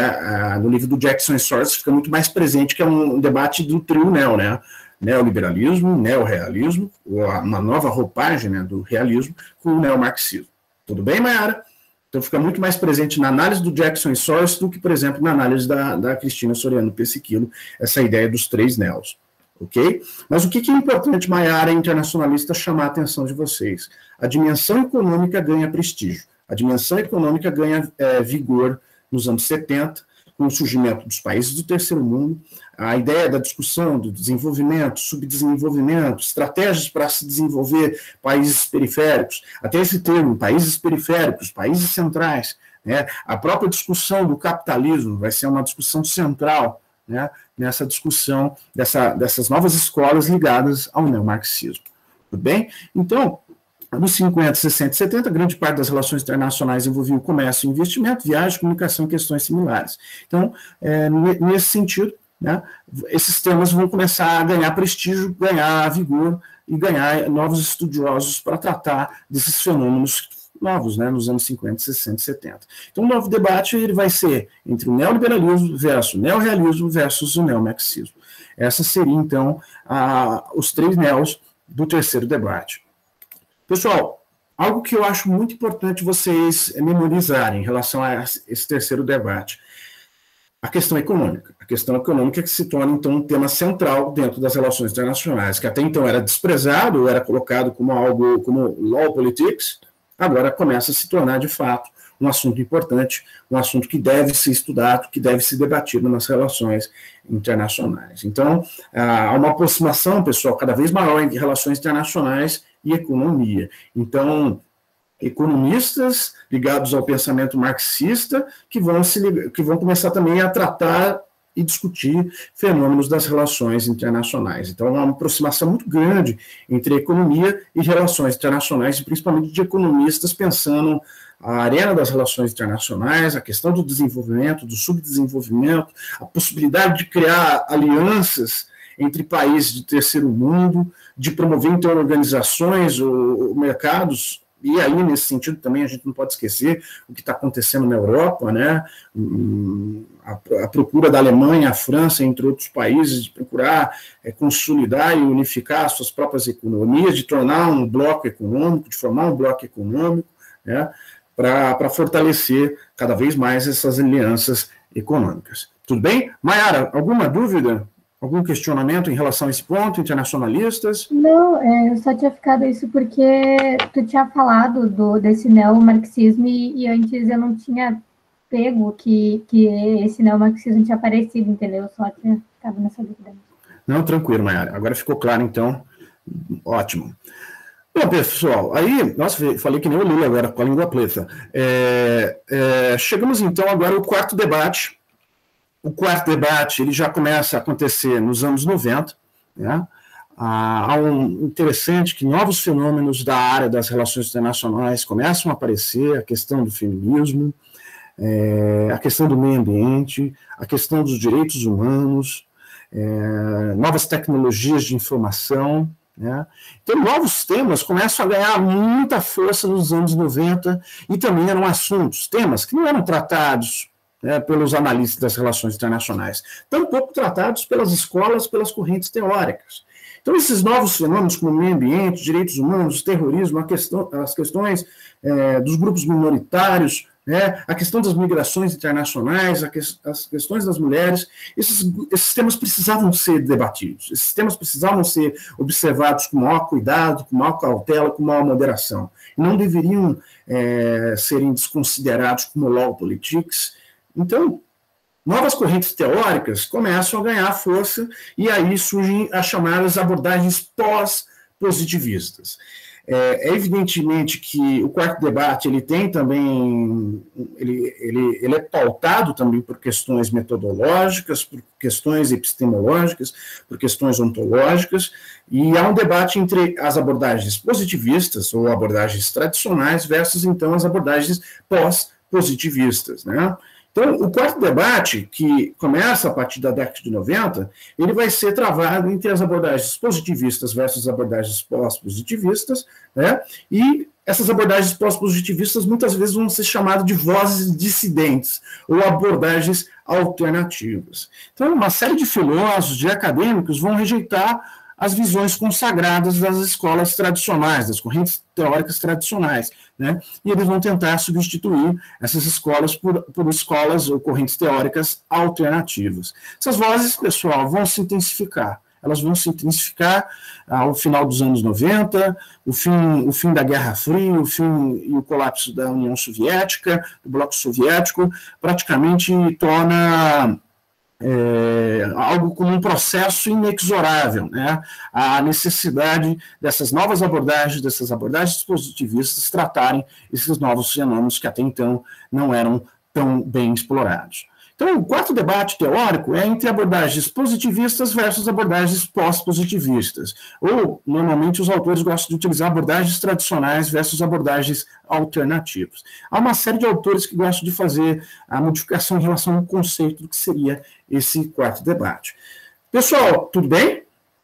A: É, no livro do Jackson e Soros fica muito mais presente, que é um debate do trio neo, né? Neoliberalismo, neorrealismo, uma nova roupagem, né, do realismo, com o neomarxismo. Tudo bem, Maiara? Então, fica muito mais presente na análise do Jackson e Soros do que, por exemplo, na análise da, da Cristina Soriano Pessequilo, essa ideia dos três neos, ok? Mas o que, que é importante, Maiara, internacionalista, chamar a atenção de vocês? A dimensão econômica ganha prestígio, a dimensão econômica ganha é, vigor nos anos setenta, com o surgimento dos países do terceiro mundo, a ideia da discussão do desenvolvimento, subdesenvolvimento, estratégias para se desenvolver países periféricos, até esse termo, países periféricos, países centrais, né? A própria discussão do capitalismo vai ser uma discussão central, né, nessa discussão dessa, dessas novas escolas ligadas ao neomarxismo. Tudo bem? Então, nos cinquenta, sessenta e setenta, grande parte das relações internacionais envolvia o comércio, investimento, viagem, comunicação e questões similares. Então, é, nesse sentido, né, esses temas vão começar a ganhar prestígio, ganhar vigor e ganhar novos estudiosos para tratar desses fenômenos novos, né, nos anos cinquenta, sessenta e setenta. Então, o novo debate ele vai ser entre o neoliberalismo versus o neorrealismo versus o neomarxismo. Essas seriam, então, a, os três neos do terceiro debate. Pessoal, algo que eu acho muito importante vocês memorizarem em relação a esse terceiro debate, a questão econômica. A questão econômica que se torna, então, um tema central dentro das relações internacionais, que até então era desprezado, era colocado como algo, como law politics, agora começa a se tornar, de fato, um assunto importante, um assunto que deve ser estudado, que deve ser debatido nas relações internacionais. Então, há uma aproximação, pessoal, cada vez maior entre relações internacionais e economia. Então, economistas ligados ao pensamento marxista que vão, se, que vão começar também a tratar e discutir fenômenos das relações internacionais. Então, há uma aproximação muito grande entre economia e relações internacionais, e principalmente de economistas pensando a arena das relações internacionais, a questão do desenvolvimento, do subdesenvolvimento, a possibilidade de criar alianças entre países de terceiro mundo, de promover, então, organizações ou mercados. E aí, nesse sentido, também a gente não pode esquecer o que está acontecendo na Europa, né? A, a procura da Alemanha, a França, entre outros países, de procurar é, consolidar e unificar suas próprias economias, de tornar um bloco econômico, de formar um bloco econômico, né? Para fortalecer cada vez mais essas alianças econômicas. Tudo bem? Maiara, alguma dúvida? Algum questionamento em relação a esse ponto, internacionalistas?
C: Não, é, eu só tinha ficado isso porque tu tinha falado do, desse neomarxismo e, e antes eu não tinha pego que, que esse neomarxismo tinha aparecido, entendeu? Eu só tinha ficado nessa dúvida.
A: Não, tranquilo, Maiara. Agora ficou claro, então, Ótimo. Bom, pessoal, aí, nossa, falei que nem o Lula agora, com a língua preta. É, é, chegamos, então, agora ao quarto debate. O quarto debate, ele já começa a acontecer nos anos noventa, né? Há um interessante que novos fenômenos da área das relações internacionais começam a aparecer, a questão do feminismo, é, a questão do meio ambiente, a questão dos direitos humanos, é, novas tecnologias de informação, né? Então, novos temas começam a ganhar muita força nos anos noventa e também eram assuntos, temas que não eram tratados, né, pelos analistas das relações internacionais, tampouco tratados pelas escolas, pelas correntes teóricas. Então, esses novos fenômenos como meio ambiente, direitos humanos, terrorismo, a questão, as questões é, dos grupos minoritários, né, a questão das migrações internacionais, a que, as questões das mulheres, esses, esses temas precisavam ser debatidos, esses temas precisavam ser observados com maior cuidado, com maior cautela, com maior moderação. Não deveriam é, serem desconsiderados como law politics. Então, novas correntes teóricas começam a ganhar força e aí surgem as chamadas abordagens pós-positivistas. É, é evidentemente que o quarto debate ele tem também, ele, ele, ele é pautado também por questões metodológicas, por questões epistemológicas, por questões ontológicas, e há um debate entre as abordagens positivistas ou abordagens tradicionais versus então as abordagens pós-positivistas, né? Então, o quarto debate, que começa a partir da década de noventa, ele vai ser travado entre as abordagens positivistas versus as abordagens pós-positivistas, né? E essas abordagens pós-positivistas muitas vezes vão ser chamadas de vozes dissidentes, ou abordagens alternativas. Então, uma série de filósofos, de acadêmicos, vão rejeitar as visões consagradas das escolas tradicionais, das correntes teóricas tradicionais, né? E eles vão tentar substituir essas escolas por, por escolas ou correntes teóricas alternativas. Essas vozes, pessoal, vão se intensificar. Elas vão se intensificar ao final dos anos noventa, o fim, o fim da Guerra Fria, o fim e o colapso da União Soviética, do Bloco Soviético, praticamente torna É, algo como um processo inexorável, né? A necessidade dessas novas abordagens, dessas abordagens positivistas, tratarem esses novos fenômenos que até então não eram tão bem explorados. Então, o quarto debate teórico é entre abordagens positivistas versus abordagens pós-positivistas, ou, normalmente, os autores gostam de utilizar abordagens tradicionais versus abordagens alternativas. Há uma série de autores que gostam de fazer a modificação em relação ao conceito do que seria esse quarto debate. Pessoal, tudo bem?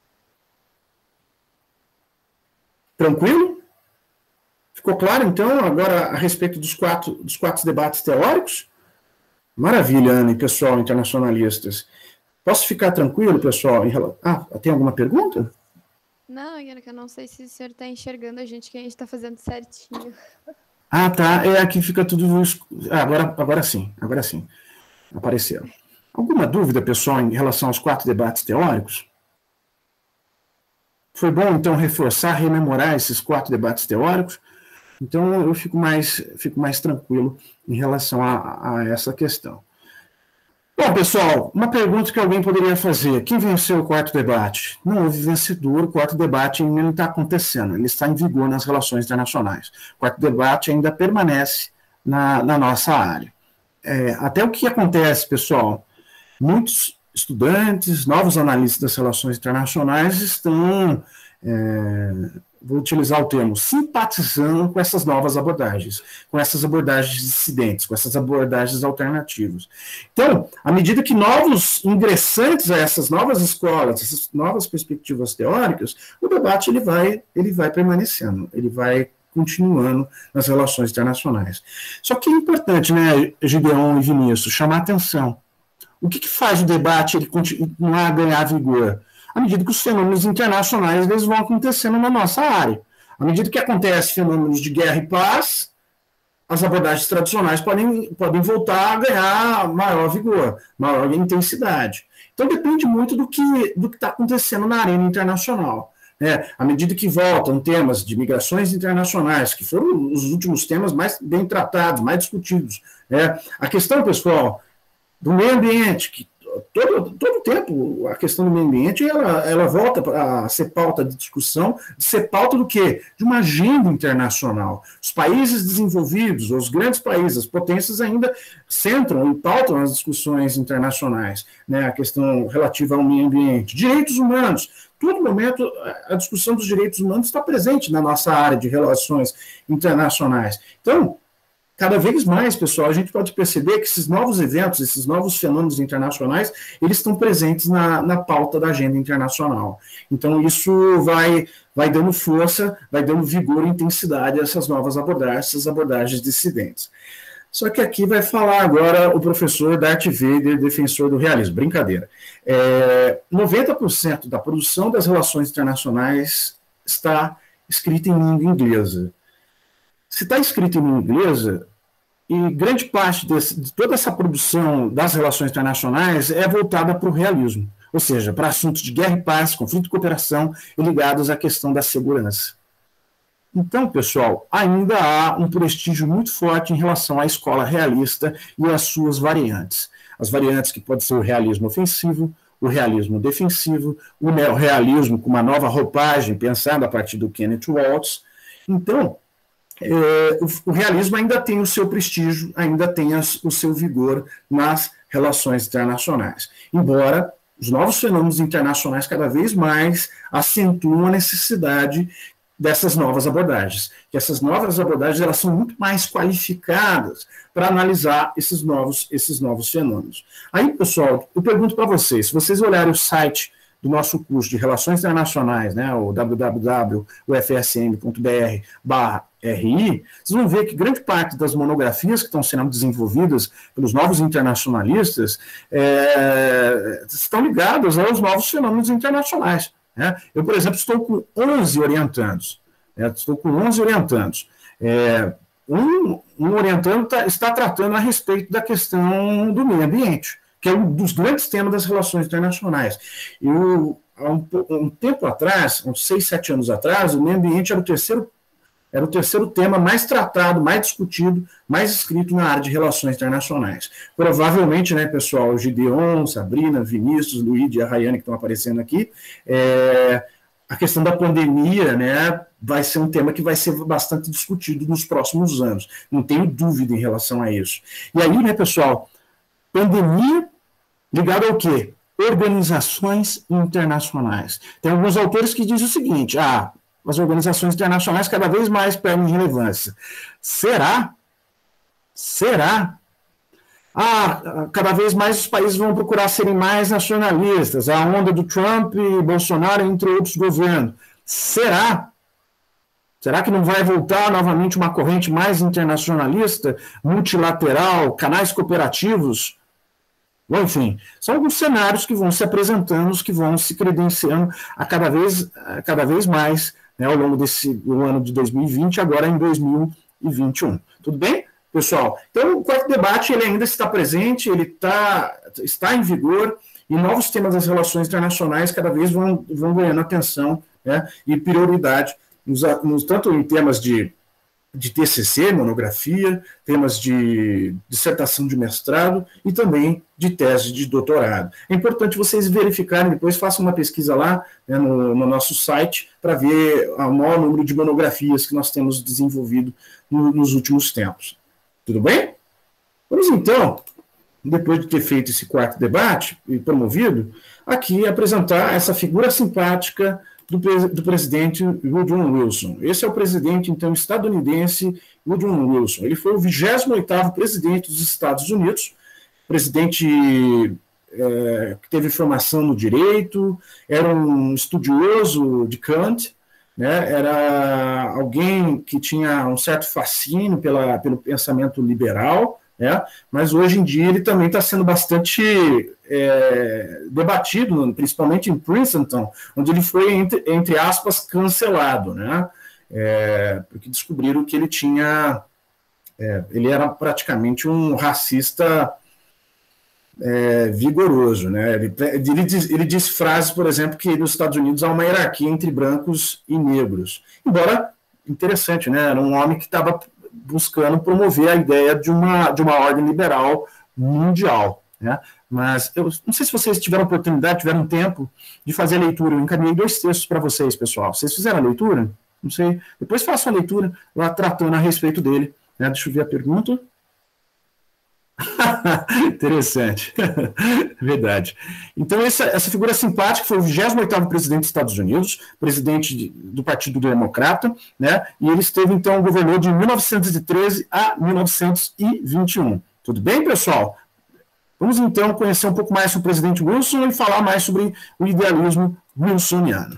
A: Tranquilo? Ficou claro, então, agora a respeito dos quatro, dos quatro debates teóricos? Maravilha, Ana e pessoal, internacionalistas. Posso ficar tranquilo, pessoal? Em rel... Ah, tem alguma pergunta?
D: Não, Ana, que eu não sei se o senhor está enxergando a gente, que a gente está fazendo certinho.
A: Ah, tá. É, aqui fica tudo... Ah, agora, agora sim, agora sim. Apareceu. Alguma dúvida, pessoal, em relação aos quatro debates teóricos? Foi bom, então, reforçar, rememorar esses quatro debates teóricos? Então, eu fico mais, fico mais tranquilo em relação a, a essa questão. Bom, pessoal, uma pergunta que alguém poderia fazer. Quem venceu o quarto debate? Não houve vencedor, o quarto debate ainda não está acontecendo, ele está em vigor nas relações internacionais. O quarto debate ainda permanece na, na nossa área. É, até o que acontece, pessoal? Muitos estudantes, novos analistas das relações internacionais estão... É, vou utilizar o termo, simpatizando com essas novas abordagens, com essas abordagens dissidentes, com essas abordagens alternativas. Então, à medida que novos ingressantes a essas novas escolas, essas novas perspectivas teóricas, o debate ele vai, ele vai permanecendo, ele vai continuando nas relações internacionais. Só que é importante, né, Gideon e Vinícius, chamar a atenção. O que, que faz o debate ele continuar a ganhar vigor? À medida que os fenômenos internacionais eles vão acontecendo na nossa área. À medida que acontecem fenômenos de guerra e paz, as abordagens tradicionais podem, podem voltar a ganhar maior vigor, maior intensidade. Então, depende muito do que do que está acontecendo na arena internacional. Né? À medida que voltam temas de migrações internacionais, que foram os últimos temas mais bem tratados, mais discutidos. Né? A questão, pessoal, do meio ambiente, que todo, todo tempo, a questão do meio ambiente, ela, ela volta a ser pauta de discussão, de ser pauta do quê? De uma agenda internacional. Os países desenvolvidos, os grandes países, as potências ainda centram e pautam as discussões internacionais, né? A questão relativa ao meio ambiente. Direitos humanos. Todo momento, a discussão dos direitos humanos está presente na nossa área de relações internacionais. Então, cada vez mais, pessoal, a gente pode perceber que esses novos eventos, esses novos fenômenos internacionais, eles estão presentes na, na pauta da agenda internacional. Então, isso vai, vai dando força, vai dando vigor e intensidade a essas novas abordagens, essas abordagens dissidentes. Só que aqui vai falar agora o professor Darth Vader, defensor do realismo. Brincadeira. É, noventa por cento da produção das relações internacionais está escrita em língua inglesa. Se está escrito em língua inglesa, e grande parte desse, de toda essa produção das relações internacionais é voltada para o realismo, ou seja, para assuntos de guerra e paz, conflito e cooperação, e ligados à questão da segurança. Então, pessoal, ainda há um prestígio muito forte em relação à escola realista e às suas variantes. As variantes que podem ser o realismo ofensivo, o realismo defensivo, o neorrealismo com uma nova roupagem, pensada a partir do Kenneth Waltz. Então, é, o, o realismo ainda tem o seu prestígio, ainda tem as, o seu vigor nas relações internacionais. Embora os novos fenômenos internacionais cada vez mais acentuam a necessidade dessas novas abordagens. Que essas novas abordagens elas são muito mais qualificadas para analisar esses novos, esses novos fenômenos. Aí, pessoal, eu pergunto para vocês, se vocês olharem o site do nosso curso de Relações Internacionais, né, o w w w ponto u f s m ponto b r barra r i, vocês vão ver que grande parte das monografias que estão sendo desenvolvidas pelos novos internacionalistas é, estão ligadas aos novos fenômenos internacionais. Né? Eu, por exemplo, estou com onze orientandos. Né? Estou com onze orientandos. É, um, um orientando tá, está tratando a respeito da questão do meio ambiente, que é um dos grandes temas das relações internacionais. Eu, há um, um tempo atrás, uns seis, sete anos atrás, o meio ambiente era o terceiro Era o terceiro tema mais tratado, mais discutido, mais escrito na área de relações internacionais. Provavelmente, né, pessoal, o Gideon, Sabrina, Vinícius, Luíde e a Rayane que estão aparecendo aqui, é, a questão da pandemia, né, vai ser um tema que vai ser bastante discutido nos próximos anos. Não tenho dúvida em relação a isso. E aí, né, pessoal, pandemia ligada ao quê? Organizações internacionais. Tem alguns autores que dizem o seguinte, ah, as organizações internacionais cada vez mais perdem relevância. Será? Será? Ah, cada vez mais os países vão procurar serem mais nacionalistas. A onda do Trump e Bolsonaro, entre outros governos. Será? Será que não vai voltar novamente uma corrente mais internacionalista, multilateral, canais cooperativos? Bom, enfim, são alguns cenários que vão se apresentando, que vão se credenciando a cada vez, a cada vez mais, né, ao longo desse do ano de dois mil e vinte, agora em dois mil e vinte e um. Tudo bem, pessoal? Então, o quarto debate ele ainda está presente, ele tá, está em vigor, e novos temas das relações internacionais cada vez vão, vão ganhando atenção, né, e prioridade, nos, nos, tanto em temas de, de T C C, monografia, temas de dissertação de mestrado e também de tese de doutorado. É importante vocês verificarem, depois façam uma pesquisa lá, né, no, no nosso site, para ver o maior número de monografias que nós temos desenvolvido no, nos últimos tempos. Tudo bem? Vamos então, depois de ter feito esse quarto debate e promovido, aqui apresentar essa figura simpática do, do presidente Woodrow Wilson. Esse é o presidente, então, estadunidense Woodrow Wilson. Ele foi o vigésimo oitavo presidente dos Estados Unidos, presidente é, que teve formação no direito, era um estudioso de Kant, né, era alguém que tinha um certo fascínio pela, pelo pensamento liberal, né, mas hoje em dia ele também está sendo bastante é, debatido, principalmente em Princeton, onde ele foi, entre, entre aspas, cancelado, né, é, porque descobriram que ele tinha, é, ele era praticamente um racista É, vigoroso, né? Ele, ele, diz, ele diz frases, por exemplo, que nos Estados Unidos há uma hierarquia entre brancos e negros. Embora, interessante, né? Era um homem que estava buscando promover a ideia de uma, de uma ordem liberal mundial. né? Mas eu não sei se vocês tiveram oportunidade, tiveram tempo de fazer a leitura. Eu encaminhei dois textos para vocês, pessoal. Vocês fizeram a leitura? Não sei. Depois façam a leitura lá tratando a respeito dele, né? Deixa eu ver a pergunta. Interessante. Verdade. Então, essa, essa figura simpática foi o vigésimo oitavo presidente dos Estados Unidos, presidente de, do Partido Democrata, né? E ele esteve, então, governou de mil novecentos e treze a mil novecentos e vinte e um. Tudo bem, pessoal? Vamos, então, conhecer um pouco mais sobre o presidente Wilson e falar mais sobre o idealismo wilsoniano.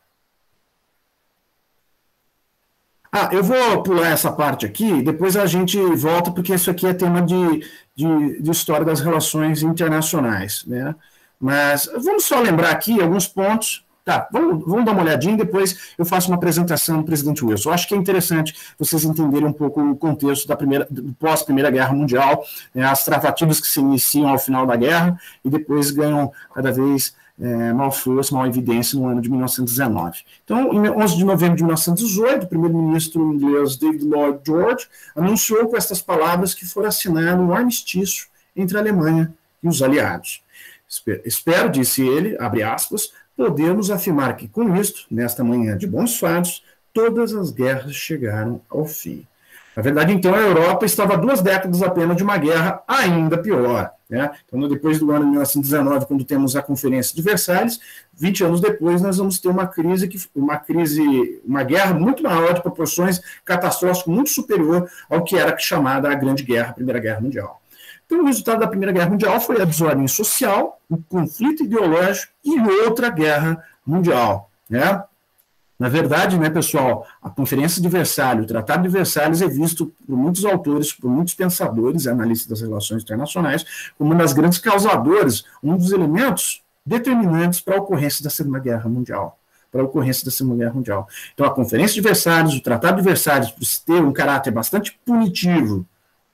A: Ah, eu vou pular essa parte aqui, depois a gente volta, porque isso aqui é tema de, de, de história das relações internacionais, né? Mas vamos só lembrar aqui alguns pontos. Tá, vamos, vamos dar uma olhadinha, depois eu faço uma apresentação do presidente Wilson. Eu acho que é interessante vocês entenderem um pouco o contexto da primeira, do pós-Primeira Guerra Mundial, né, as tratativas que se iniciam ao final da guerra e depois ganham cada vez É, maior força, maior evidência no ano de mil novecentos e dezenove. Então, em onze de novembro de mil novecentos e dezoito, o primeiro-ministro inglês David Lloyd George anunciou com estas palavras que fora assinado um armistício entre a Alemanha e os aliados. Espero, disse ele, abre aspas, podemos afirmar que com isto, nesta manhã de bons fatos, todas as guerras chegaram ao fim. Na verdade, então, a Europa estava há duas décadas apenas de uma guerra ainda pior. Né? Então, depois do ano de mil novecentos e dezenove, quando temos a Conferência de Versalhes, vinte anos depois, nós vamos ter uma crise, que, uma crise, uma guerra muito maior, de proporções catastróficas, muito superior ao que era chamada a Grande Guerra, a Primeira Guerra Mundial. Então, o resultado da Primeira Guerra Mundial foi a desordem social, o conflito ideológico e outra guerra mundial. Né? Na verdade, né, pessoal, a Conferência de Versalhes, o Tratado de Versalhes é visto por muitos autores, por muitos pensadores e analistas das relações internacionais como uma das grandes causadoras, um dos elementos determinantes para a ocorrência da Segunda Guerra Mundial. Para a ocorrência da Segunda Guerra Mundial. Então, a Conferência de Versalhes, o Tratado de Versalhes, por ter um caráter bastante punitivo,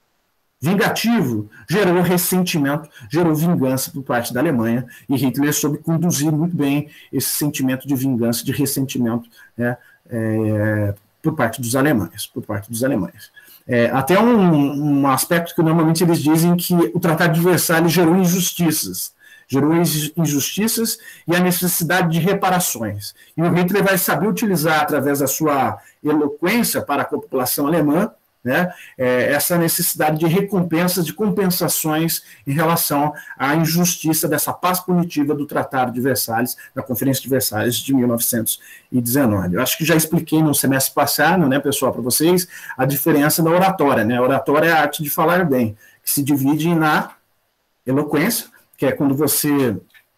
A: vingativo, gerou ressentimento, gerou vingança por parte da Alemanha, e Hitler soube conduzir muito bem esse sentimento de vingança, de ressentimento, né, é, por parte dos alemães, por parte dos alemães. É, até um, um aspecto que normalmente eles dizem que o Tratado de Versalhes gerou injustiças, gerou injustiças e a necessidade de reparações. E o Hitler vai saber utilizar, através da sua eloquência para a população alemã, né, é, essa necessidade de recompensas, de compensações em relação à injustiça dessa paz punitiva do Tratado de Versalhes, da Conferência de Versalhes de mil novecentos e dezenove. Eu acho que já expliquei no semestre passado, né, pessoal, para vocês, a diferença da oratória. Né? A oratória é a arte de falar bem, que se divide na eloquência, que é quando você...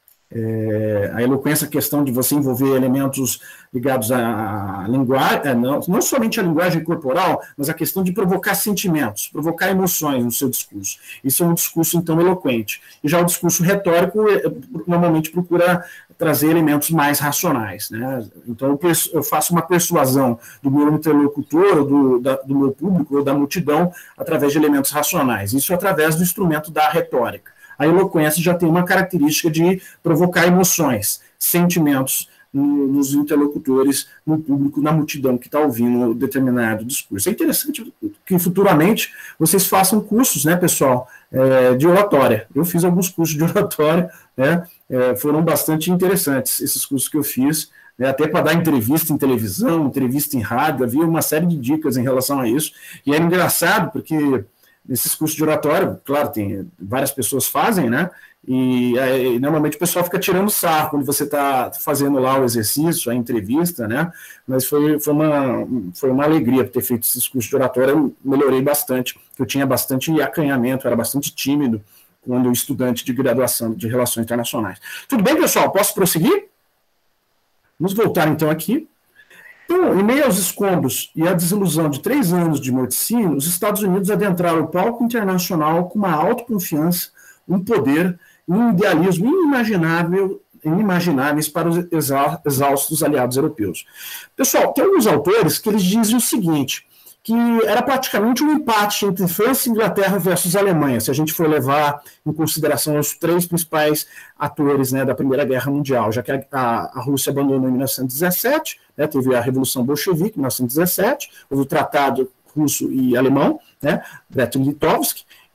A: É, a eloquência, a questão de você envolver elementos ligados à linguagem, não, não somente à linguagem corporal, mas a questão de provocar sentimentos, provocar emoções no seu discurso. Isso é um discurso, então, eloquente. E já o discurso retórico normalmente procura trazer elementos mais racionais. Né? Então, eu faço uma persuasão do meu interlocutor, ou do, da, do meu público, ou da multidão, através de elementos racionais. Isso através do instrumento da retórica. A eloquência já tem uma característica de provocar emoções, sentimentos no, nos interlocutores, no público, na multidão que está ouvindo determinado discurso. É interessante que futuramente vocês façam cursos, né, pessoal, é, de oratória. Eu fiz alguns cursos de oratória, né, é, foram bastante interessantes esses cursos que eu fiz, né, até para dar entrevista em televisão, entrevista em rádio, havia uma série de dicas em relação a isso, e era engraçado porque... Nesses cursos de oratória, claro, tem várias pessoas fazem, né? E aí, normalmente o pessoal fica tirando sarro quando você está fazendo lá o exercício, a entrevista, né? Mas foi, foi, uma, foi uma alegria ter feito esses cursos de oratória, eu melhorei bastante, eu tinha bastante acanhamento, era bastante tímido quando eu estudante de graduação de Relações Internacionais. Tudo bem, pessoal? Posso prosseguir? Vamos voltar então aqui. Então, em meio aos escombros e à desilusão de três anos de morticínio, os Estados Unidos adentraram o palco internacional com uma autoconfiança, um poder e um idealismo inimaginável, inimagináveis para os exaustos aliados europeus. Pessoal, tem alguns autores que eles dizem o seguinte, que era praticamente um empate entre França e Inglaterra versus Alemanha, se a gente for levar em consideração os três principais atores, né, da Primeira Guerra Mundial, já que a, a, a Rússia abandonou em mil novecentos e dezessete, né, teve a Revolução Bolchevique em mil novecentos e dezessete, houve o Tratado Russo e Alemão, né, Brest-Litovsk,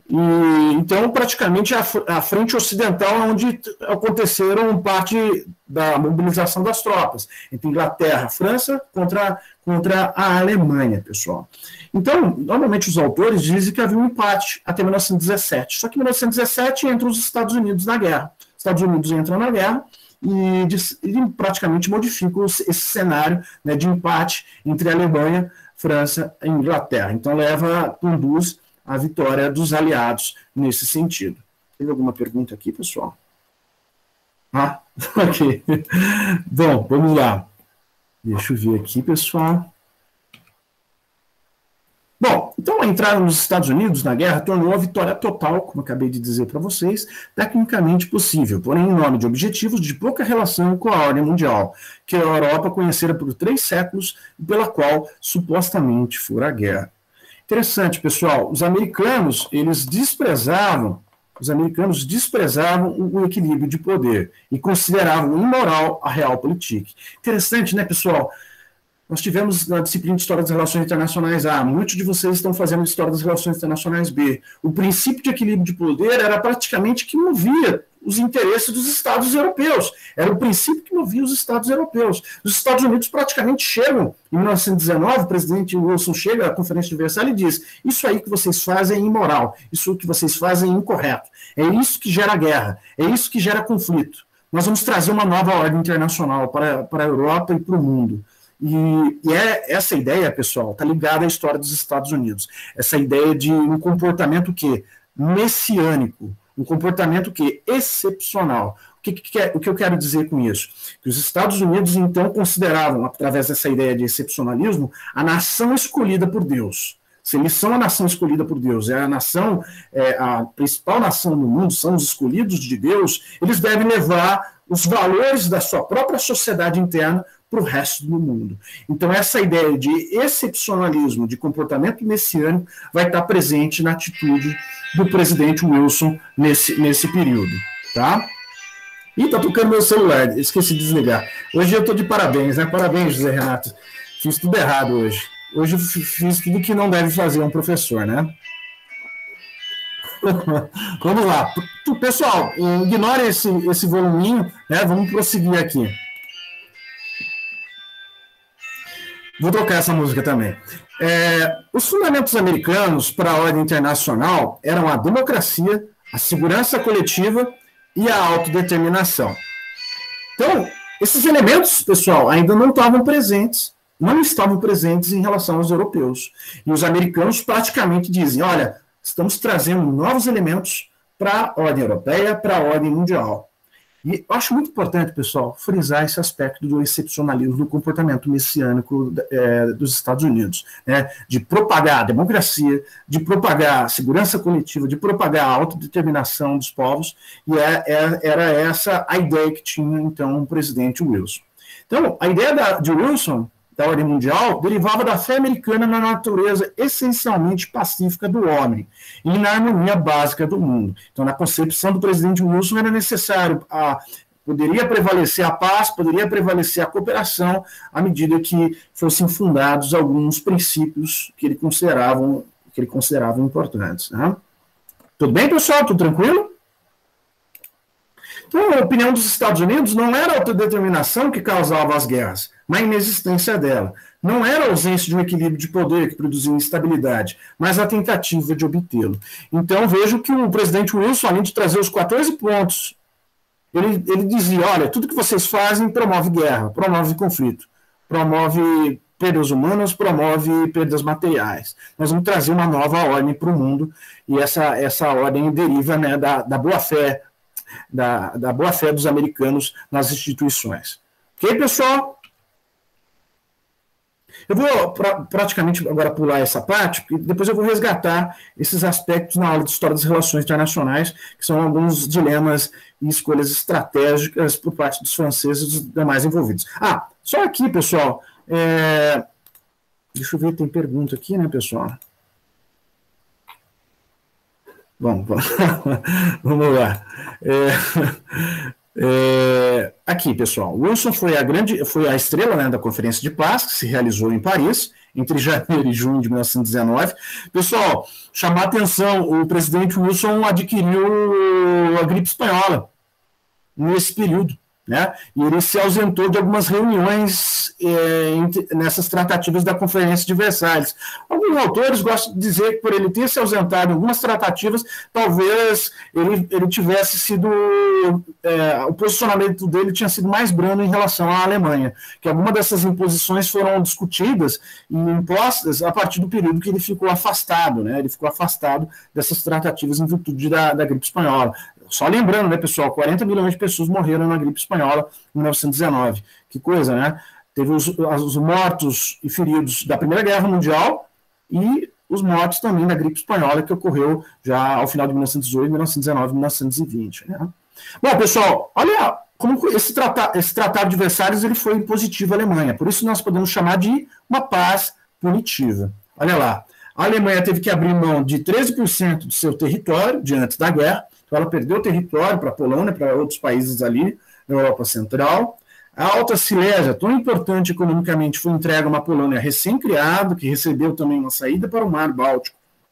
A: E, então, praticamente, a, a frente ocidental é onde aconteceram parte da mobilização das tropas, entre Inglaterra e França contra, contra a Alemanha, pessoal. Então, normalmente os autores dizem que havia um empate até mil novecentos e dezessete, só que em mil novecentos e dezessete entra os Estados Unidos na guerra. Os Estados Unidos entram na guerra e, e praticamente modificam esse cenário, né, de empate entre a Alemanha, França e Inglaterra. Então, leva, conduz a vitória dos aliados nesse sentido. Teve alguma pergunta aqui, pessoal? Ah, ok. Bom, vamos lá. Deixa eu ver aqui, pessoal. Bom, então a entrada nos Estados Unidos na guerra tornou a vitória total, como eu acabei de dizer para vocês, tecnicamente possível, porém em nome de objetivos de pouca relação com a ordem mundial, que a Europa conhecera por três séculos e pela qual supostamente fora a guerra. Interessante, pessoal, os americanos, eles desprezavam, os americanos desprezavam o equilíbrio de poder e consideravam imoral a realpolitik. Interessante, né, pessoal? Nós tivemos na disciplina de História das Relações Internacionais A, muitos de vocês estão fazendo História das Relações Internacionais B. O princípio de equilíbrio de poder era praticamente que movia os interesses dos Estados europeus. Era o princípio que movia os Estados europeus. Os Estados Unidos praticamente chegam, em mil novecentos e dezenove, o presidente Wilson chega à Conferência de Versalhes e diz: isso aí que vocês fazem é imoral, isso que vocês fazem é incorreto, é isso que gera guerra, é isso que gera conflito. Nós vamos trazer uma nova ordem internacional para, para a Europa e para o mundo. E, e é, essa ideia, pessoal, está ligada à história dos Estados Unidos. Essa ideia de um comportamento que messiânico, um comportamento que excepcional. O que, que, o que eu quero dizer com isso? Que os Estados Unidos, então, consideravam, através dessa ideia de excepcionalismo, a nação escolhida por Deus. Se eles são a nação escolhida por Deus, é a nação, é a principal nação no mundo, são os escolhidos de Deus, eles devem levar os valores da sua própria sociedade interna para o resto do mundo. Então, essa ideia de excepcionalismo, de comportamento messiânico, vai estar presente na atitude do presidente Wilson nesse, nesse período. Tá? Ih, tá tocando meu celular, esqueci de desligar. Hoje eu estou de parabéns, né? Parabéns, José Renato. Fiz tudo errado hoje. Hoje eu fiz tudo que não deve fazer um professor, né? Vamos lá. Pessoal, ignore esse, esse voluminho, né? Vamos prosseguir aqui. Vou tocar essa música também. É, os fundamentos americanos para a ordem internacional eram a democracia, a segurança coletiva e a autodeterminação. Então, esses elementos, pessoal, ainda não estavam presentes, não estavam presentes em relação aos europeus. E os americanos praticamente dizem, olha, estamos trazendo novos elementos para a ordem europeia, para a ordem mundial. E eu acho muito importante, pessoal, frisar esse aspecto do excepcionalismo do comportamento messiânico é, dos Estados Unidos, né, de propagar a democracia, de propagar a segurança coletiva, de propagar a autodeterminação dos povos, e é, é, era essa a ideia que tinha, então, o presidente Wilson. Então, a ideia da, de Wilson, da ordem mundial, derivava da fé americana na natureza essencialmente pacífica do homem e na harmonia básica do mundo. Então, na concepção do presidente Wilson, era necessário, a, poderia prevalecer a paz, poderia prevalecer a cooperação, à medida que fossem fundados alguns princípios que ele considerava, que ele considerava importantes. Né? Tudo bem, pessoal? Tudo tranquilo? Então, a opinião dos Estados Unidos não era a autodeterminação que causava as guerras, mas a inexistência dela. Não era a ausência de um equilíbrio de poder que produzia instabilidade, mas a tentativa de obtê-lo. Então, vejo que o presidente Wilson, além de trazer os quatorze pontos, ele, ele dizia, olha, tudo que vocês fazem promove guerra, promove conflito, promove perdas humanas, promove perdas materiais. Nós vamos trazer uma nova ordem para o mundo, e essa, essa ordem deriva, né, da, da boa-fé, Da, da boa-fé dos americanos nas instituições. Ok, pessoal? Eu vou pra, praticamente agora pular essa parte, porque depois eu vou resgatar esses aspectos na aula de História das Relações Internacionais, que são alguns dilemas e escolhas estratégicas por parte dos franceses e dos demais envolvidos. Ah, só aqui, pessoal, é... deixa eu ver, tem pergunta aqui, né, pessoal? Bom, vamos lá. É, é, aqui, pessoal, Wilson foi a grande, foi a estrela, né, da Conferência de Paz, que se realizou em Paris entre janeiro e junho de mil novecentos e dezenove. Pessoal, chamar a atenção, o presidente Wilson adquiriu a gripe espanhola nesse período, né? E ele se ausentou de algumas reuniões é, nessas tratativas da Conferência de Versalhes. Alguns autores gostam de dizer que por ele ter se ausentado em algumas tratativas, talvez ele, ele tivesse sido, é, o posicionamento dele tinha sido mais brando em relação à Alemanha, que algumas dessas imposições foram discutidas e impostas a partir do período que ele ficou afastado, né? Ele ficou afastado dessas tratativas em virtude da, da gripe espanhola. Só lembrando, né, pessoal, quarenta milhões de pessoas morreram na gripe espanhola em mil novecentos e dezenove. Que coisa, né? Teve os, os mortos e feridos da Primeira Guerra Mundial e os mortos também da gripe espanhola, que ocorreu já ao final de mil novecentos e dezoito, mil novecentos e dezenove, mil novecentos e vinte. Né? Bom, pessoal, olha como esse tratado, esse tratado de Versalhes ele foi positivo à Alemanha. Por isso nós podemos chamar de uma paz punitiva. Olha lá, a Alemanha teve que abrir mão de treze por cento do seu território diante da guerra. Então, ela perdeu território para a Polônia, para outros países ali na Europa Central. A Alta Silésia, tão importante economicamente, foi entregue a uma Polônia recém-criada, que recebeu também uma saída para o Mar Báltico.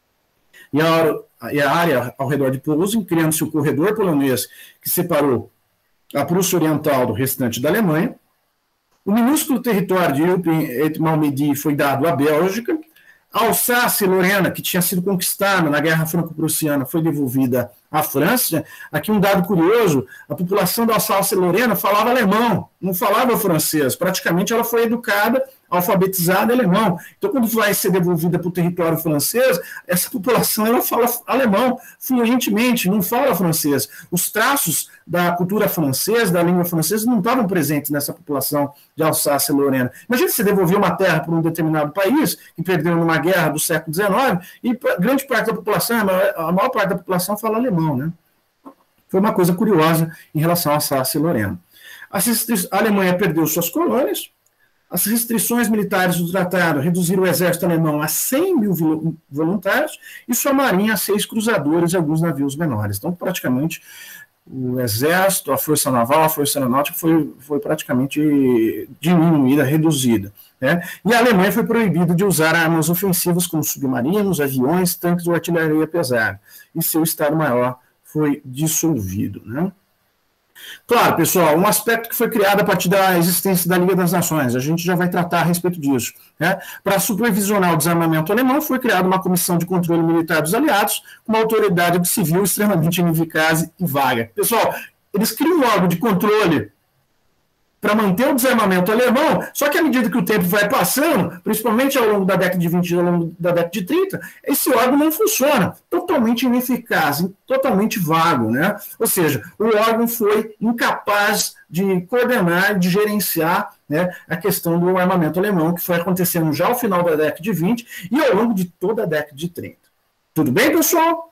A: E a, e a área ao redor de Posen, criando-se o corredor polonês, que separou a Prússia Oriental do restante da Alemanha. O minúsculo território de Eupen-et-Malmedy foi dado à Bélgica. A Alsácia-Lorena, que tinha sido conquistada na Guerra Franco-Prussiana, foi devolvida à França. Aqui um dado curioso, a população da Alsácia-Lorena falava alemão, não falava francês. Praticamente ela foi educada, alfabetizada em alemão. Então, quando vai ser devolvida para o território francês, essa população ela fala alemão fluentemente, não fala francês. Os traços da cultura francesa, da língua francesa, não estavam presentes nessa população de Alsácia-Lorena. Imagina se devolver uma terra para um determinado país, que perdeu numa guerra do século dezenove, e grande parte da população, a maior parte da população fala alemão, né? Foi uma coisa curiosa em relação a Alsácia-Lorena. A Alemanha perdeu suas colônias. As restrições militares do tratado reduziram o exército alemão a cem mil voluntários e sua marinha a seis cruzadores e alguns navios menores. Então, praticamente, o exército, a força naval, a força aeronáutica foi, foi praticamente diminuída, reduzida. Né? E a Alemanha foi proibida de usar armas ofensivas como submarinos, aviões, tanques ou artilharia pesada. E seu Estado-Maior foi dissolvido. Né? Claro, pessoal, um aspecto que foi criado a partir da existência da Liga das Nações, a gente já vai tratar a respeito disso. Né? Para supervisionar o desarmamento alemão, foi criada uma comissão de controle militar dos aliados, com uma autoridade civil extremamente ineficaz e vaga. Pessoal, eles criam um órgão de controle para manter o desarmamento alemão, só que à medida que o tempo vai passando, principalmente ao longo da década de vinte e ao longo da década de trinta, esse órgão não funciona, totalmente ineficaz, totalmente vago, né? Ou seja, o órgão foi incapaz de coordenar, de gerenciar, né, a questão do armamento alemão, que foi acontecendo já ao final da década de vinte e ao longo de toda a década de trinta. Tudo bem, pessoal?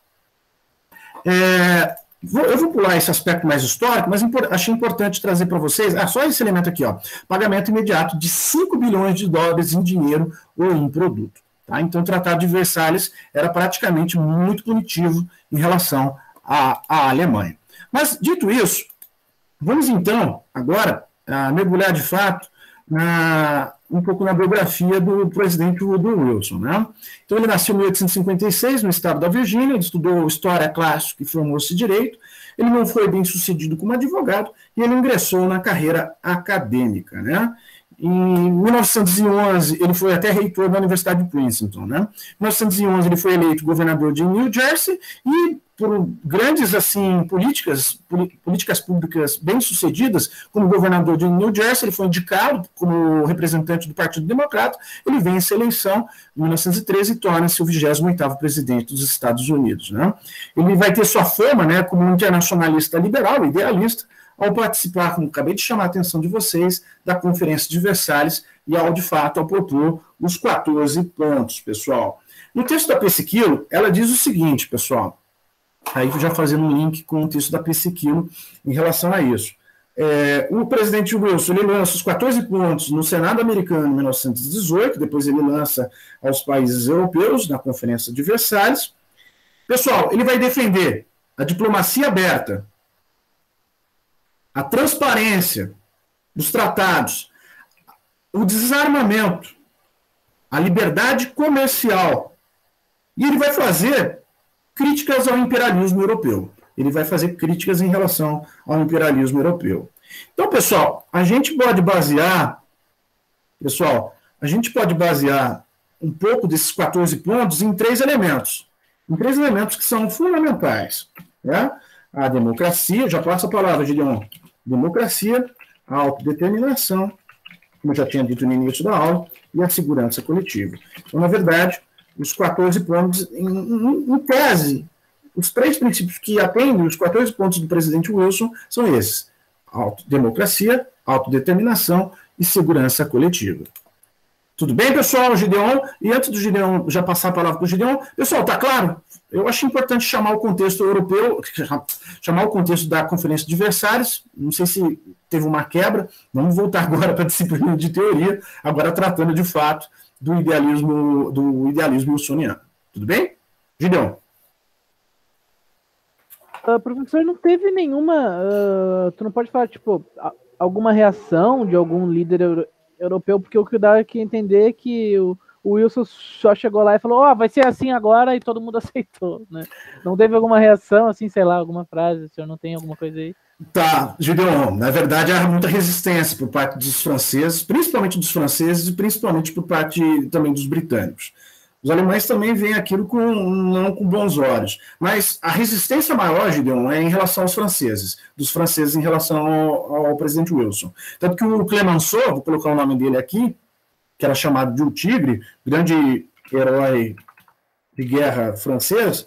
A: É... Eu vou pular esse aspecto mais histórico, mas achei importante trazer para vocês, ah, só esse elemento aqui, ó, pagamento imediato de cinco bilhões de dólares em dinheiro ou em produto. Tá? Então, o Tratado de Versalhes era praticamente muito punitivo em relação à, à Alemanha. Mas, dito isso, vamos então, agora, a mergulhar de fato na, um pouco na biografia do presidente Woodrow Wilson. Né? Então, ele nasceu em mil oitocentos e cinquenta e seis, no estado da Virgínia, ele estudou História Clássica e formou-se em Direito, ele não foi bem sucedido como advogado e ele ingressou na carreira acadêmica. Né? Em mil novecentos e onze, ele foi até reitor da Universidade de Princeton. Né? Em mil novecentos e onze, ele foi eleito governador de New Jersey e, por grandes assim, políticas, políticas públicas bem-sucedidas, como governador de New Jersey, ele foi indicado como representante do Partido Democrata, ele vence a eleição em mil novecentos e treze e torna-se o vigésimo oitavo presidente dos Estados Unidos. Né? Ele vai ter sua fama, né, como um internacionalista liberal, idealista, ao participar, como acabei de chamar a atenção de vocês, da Conferência de Versalhes e ao, de fato, ao propor os quatorze pontos, pessoal. No texto da Pesquilo, ela diz o seguinte, pessoal, aí já fazendo um link com o texto da Pesquilo em relação a isso. É, o presidente Wilson ele lança os quatorze pontos no Senado americano em mil novecentos e dezoito, depois ele lança aos países europeus na Conferência de Versalhes. Pessoal, ele vai defender a diplomacia aberta, a transparência dos tratados, o desarmamento, a liberdade comercial. E ele vai fazer críticas ao imperialismo europeu. Ele vai fazer críticas em relação ao imperialismo europeu. Então, pessoal, a gente pode basear, pessoal, a gente pode basear um pouco desses quatorze pontos em três elementos. Em três elementos que são fundamentais, né? A democracia, já passo a palavra, Gideon. Democracia, a autodeterminação, como eu já tinha dito no início da aula, e a segurança coletiva. Então, na verdade, os quatorze pontos, em, em, em tese, os três princípios que atendem os quatorze pontos do presidente Wilson são esses: democracia, autodeterminação e segurança coletiva. Tudo bem, pessoal? Gideon, e antes do Gideon já passar a palavra para o Gideon, pessoal, tá claro? Eu acho importante chamar o contexto europeu, chamar o contexto da Conferência de Versalhes. Não sei se teve uma quebra. Vamos voltar agora para a disciplina de teoria, agora tratando de fato do idealismo, do idealismo wilsoniano. Tudo bem? Gideon.
B: Uh, professor, não teve nenhuma... Uh, tu não pode falar, tipo, alguma reação de algum líder euro, europeu, porque o que dá que entender é que o, o Wilson só chegou lá e falou, ó, oh, vai ser assim agora, e todo mundo aceitou, né? Não teve alguma reação, assim, sei lá, alguma frase, o senhor não tem alguma coisa aí?
A: Tá, Gideon, na verdade há muita resistência por parte dos franceses, principalmente dos franceses e principalmente por parte também dos britânicos. Os alemães também veem aquilo com, não com bons olhos, mas a resistência maior, Gideon, é em relação aos franceses, dos franceses em relação ao, ao presidente Wilson. Tanto que o Clemenceau, vou colocar o nome dele aqui, que era chamado de O Tigre, grande herói de guerra francês,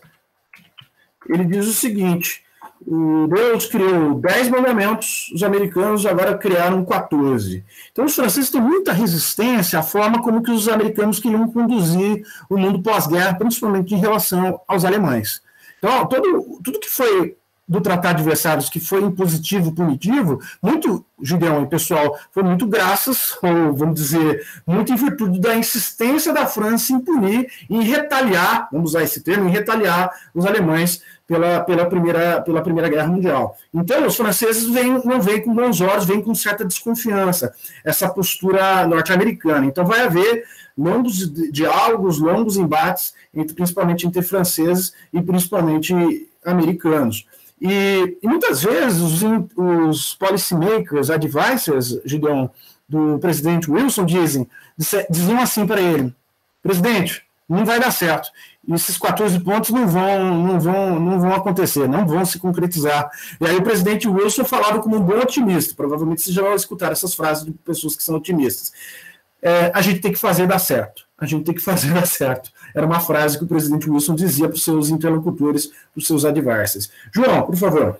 A: ele diz o seguinte: o Deus criou dez mandamentos, os americanos agora criaram quatorze. Então os franceses têm muita resistência à forma como que os americanos queriam conduzir o mundo pós-guerra, principalmente em relação aos alemães. Então, todo, tudo que foi do Tratado de Versalhes, que foi impositivo, punitivo, muito, Gideon e pessoal, foi muito graças, ou vamos dizer, muito em virtude da insistência da França em punir, em retaliar, vamos usar esse termo, em retaliar os alemães pela, pela, primeira, pela Primeira Guerra Mundial. Então, os franceses vêm, não vêm com bons olhos, vêm com certa desconfiança, essa postura norte-americana. Então, vai haver longos diálogos, longos embates, entre, principalmente entre franceses e principalmente americanos. E, e muitas vezes os, os policymakers, advisors, Gideon, do presidente Wilson, dizem, diziam assim para ele: presidente, não vai dar certo. E esses quatorze pontos não vão, não, vão, não vão acontecer, não vão se concretizar. E aí o presidente Wilson falava como um bom otimista. Provavelmente vocês já vão escutar essas frases de pessoas que são otimistas. É, a gente tem que fazer dar certo. A gente tem que fazer dar certo. Era uma frase que o presidente Wilson dizia para os seus interlocutores, para os seus adversários. João, por favor.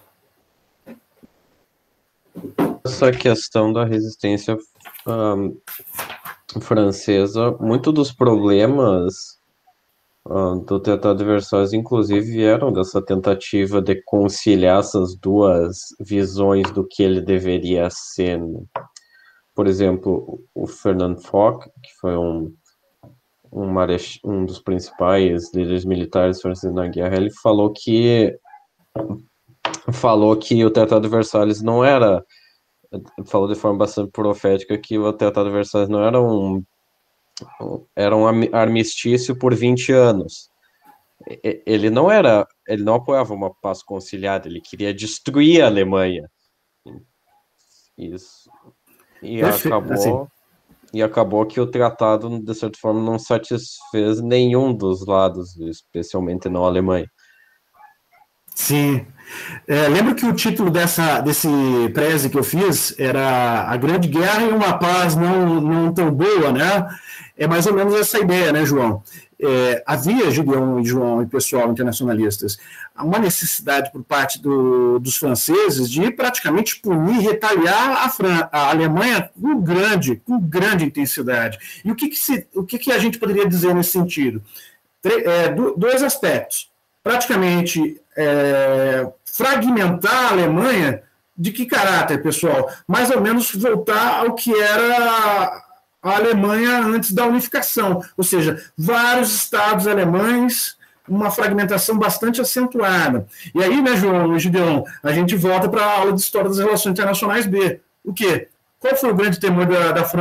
E: Essa questão da resistência um, francesa, muito dos problemas uh, do Tratado de Versalhes, inclusive, vieram dessa tentativa de conciliar essas duas visões do que ele deveria ser. Por exemplo, o Fernand Foch, que foi um, um, marech... um dos principais líderes militares franceses na guerra, ele falou que falou que o Tratado de Versalhes não era, falou de forma bastante profética que o Tratado de Versalhes não era um era um armistício por vinte anos. Ele não era, ele não apoiava uma paz conciliada, ele queria destruir a Alemanha. Isso. E
A: Perfeito,
E: acabou,
A: assim.
E: e acabou que o tratado, de certa forma, não satisfez nenhum dos lados, especialmente não a Alemanha.
A: Sim. É, lembro que o título dessa, desse preze que eu fiz era A Grande Guerra e uma Paz não, não tão boa, né? É mais ou menos essa ideia, né, João? É, havia, Gideon e João e pessoal internacionalistas, uma necessidade por parte do, dos franceses de praticamente punir, retaliar a, Fran a Alemanha com grande, com grande intensidade. E o que, que, se, o que, que a gente poderia dizer nesse sentido? É, do, dois aspectos. Praticamente é, fragmentar a Alemanha, de que caráter, pessoal? Mais ou menos voltar ao que era a Alemanha antes da unificação, ou seja, vários estados alemães, uma fragmentação bastante acentuada. E aí, né, João e Gideon, a gente volta para a aula de História das Relações Internacionais B. O quê? Qual foi o grande temor da, da França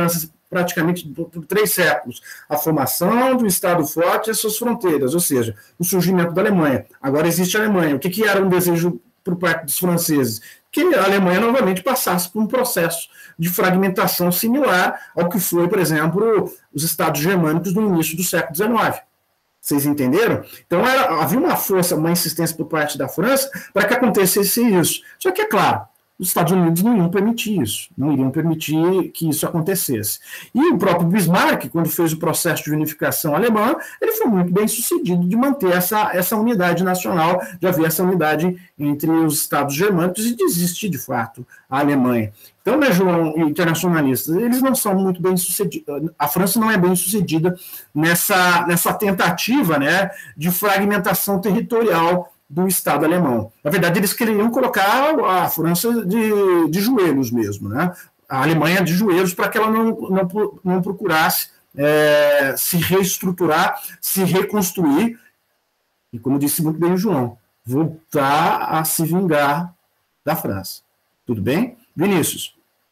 A: praticamente por, por três séculos, a formação do Estado forte e as suas fronteiras, ou seja, o surgimento da Alemanha. Agora existe a Alemanha. O que, que era um desejo por parte dos franceses? Que a Alemanha novamente passasse por um processo de fragmentação similar ao que foi, por exemplo, os Estados germânicos no início do século dezenove. Vocês entenderam? Então, era, havia uma força, uma insistência por parte da França para que acontecesse isso. Só que, é claro, os Estados Unidos não iriam permitir isso, não iriam permitir que isso acontecesse. E o próprio Bismarck, quando fez o processo de unificação alemã, ele foi muito bem sucedido de manter essa, essa unidade nacional, de haver essa unidade entre os Estados germânicos e de existir, de fato, a Alemanha. Então, né, João, internacionalistas, eles não são muito bem sucedidos, a França não é bem sucedida nessa, nessa tentativa, né, de fragmentação territorial do Estado alemão. Na verdade, eles queriam colocar a França de, de joelhos mesmo, né? A Alemanha de joelhos para que ela não, não, não procurasse é, se reestruturar, se reconstruir, e como disse muito bem o João, voltar a se vingar da França. Tudo bem? Vinícius?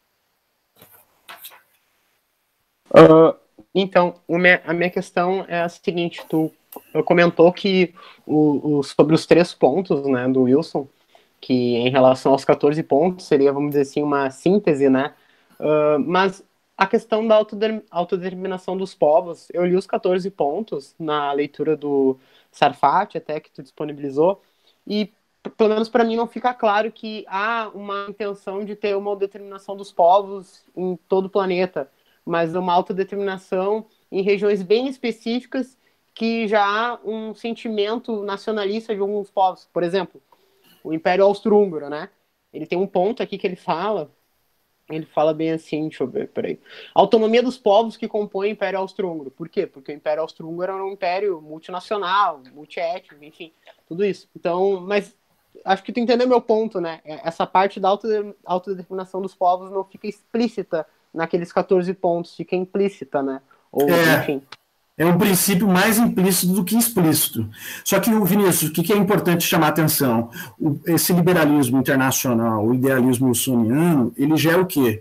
F: Uh, então, a minha questão é a seguinte, tu comentou que o, o, sobre os três pontos, né, do Wilson, que em relação aos quatorze pontos seria, vamos dizer assim, uma síntese, né, uh, mas a questão da autodeterminação dos povos, eu li os quatorze pontos na leitura do Sarfati, até que tu disponibilizou, e pelo menos para mim não fica claro que há uma intenção de ter uma autodeterminação dos povos em todo o planeta, mas uma autodeterminação em regiões bem específicas que já há um sentimento nacionalista de alguns povos. Por exemplo, o Império Austro-Húngaro, né? Ele tem um ponto aqui que ele fala, ele fala bem assim, deixa eu ver, peraí. Autonomia dos povos que compõem o Império Austro-Húngaro. Por quê? Porque o Império Austro-Húngaro era um império multinacional, multiétnico, enfim, tudo isso. Então, mas acho que tu entendeu meu ponto, né? Essa parte da autodeterminação dos povos não fica explícita naqueles quatorze pontos, fica implícita, né? Ou,
A: é.
F: enfim...
A: É um princípio mais implícito do que explícito. Só que, Vinícius, o que é importante chamar a atenção? O, esse liberalismo internacional, o idealismo wilsoniano, ele gera o quê?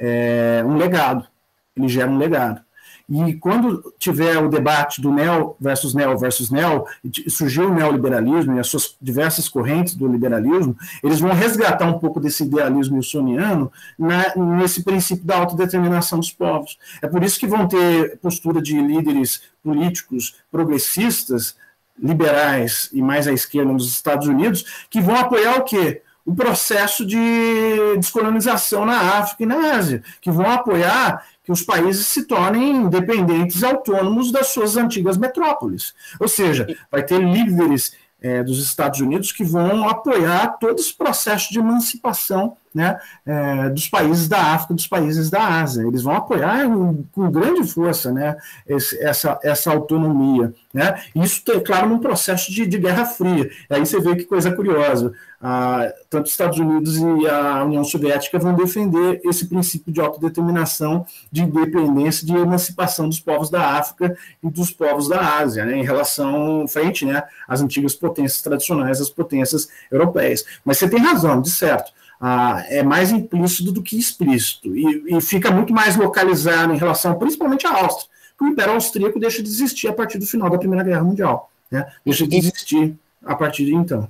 A: É um legado. Ele gera um legado. E quando tiver o debate do neo versus neo versus neo, surgiu o neoliberalismo e as suas diversas correntes do liberalismo, eles vão resgatar um pouco desse idealismo wilsoniano na, nesse princípio da autodeterminação dos povos. É por isso que vão ter postura de líderes políticos progressistas, liberais e mais à esquerda nos Estados Unidos, que vão apoiar o quê? O processo de descolonização na África e na Ásia, que vão apoiar que os países se tornem independentes e autônomos das suas antigas metrópoles. Ou seja, vai ter líderes é, dos Estados Unidos que vão apoiar todo esse processo de emancipação, né, é, dos países da África, dos países da Ásia. Eles vão apoiar com, com grande força, né, esse, essa, essa autonomia. Né? Isso, é claro, num processo de, de Guerra Fria. E aí você vê que coisa curiosa. Ah, tanto os Estados Unidos e a União Soviética vão defender esse princípio de autodeterminação, de independência, de emancipação dos povos da África e dos povos da Ásia, né, em relação, frente, né, às antigas potências tradicionais, às potências europeias. Mas você tem razão, de certo. Ah, é mais implícito do que explícito, e, e fica muito mais localizado em relação, principalmente à Áustria, que o Império Austríaco deixa de existir a partir do final da Primeira Guerra Mundial, né? Deixa de existir a partir de então.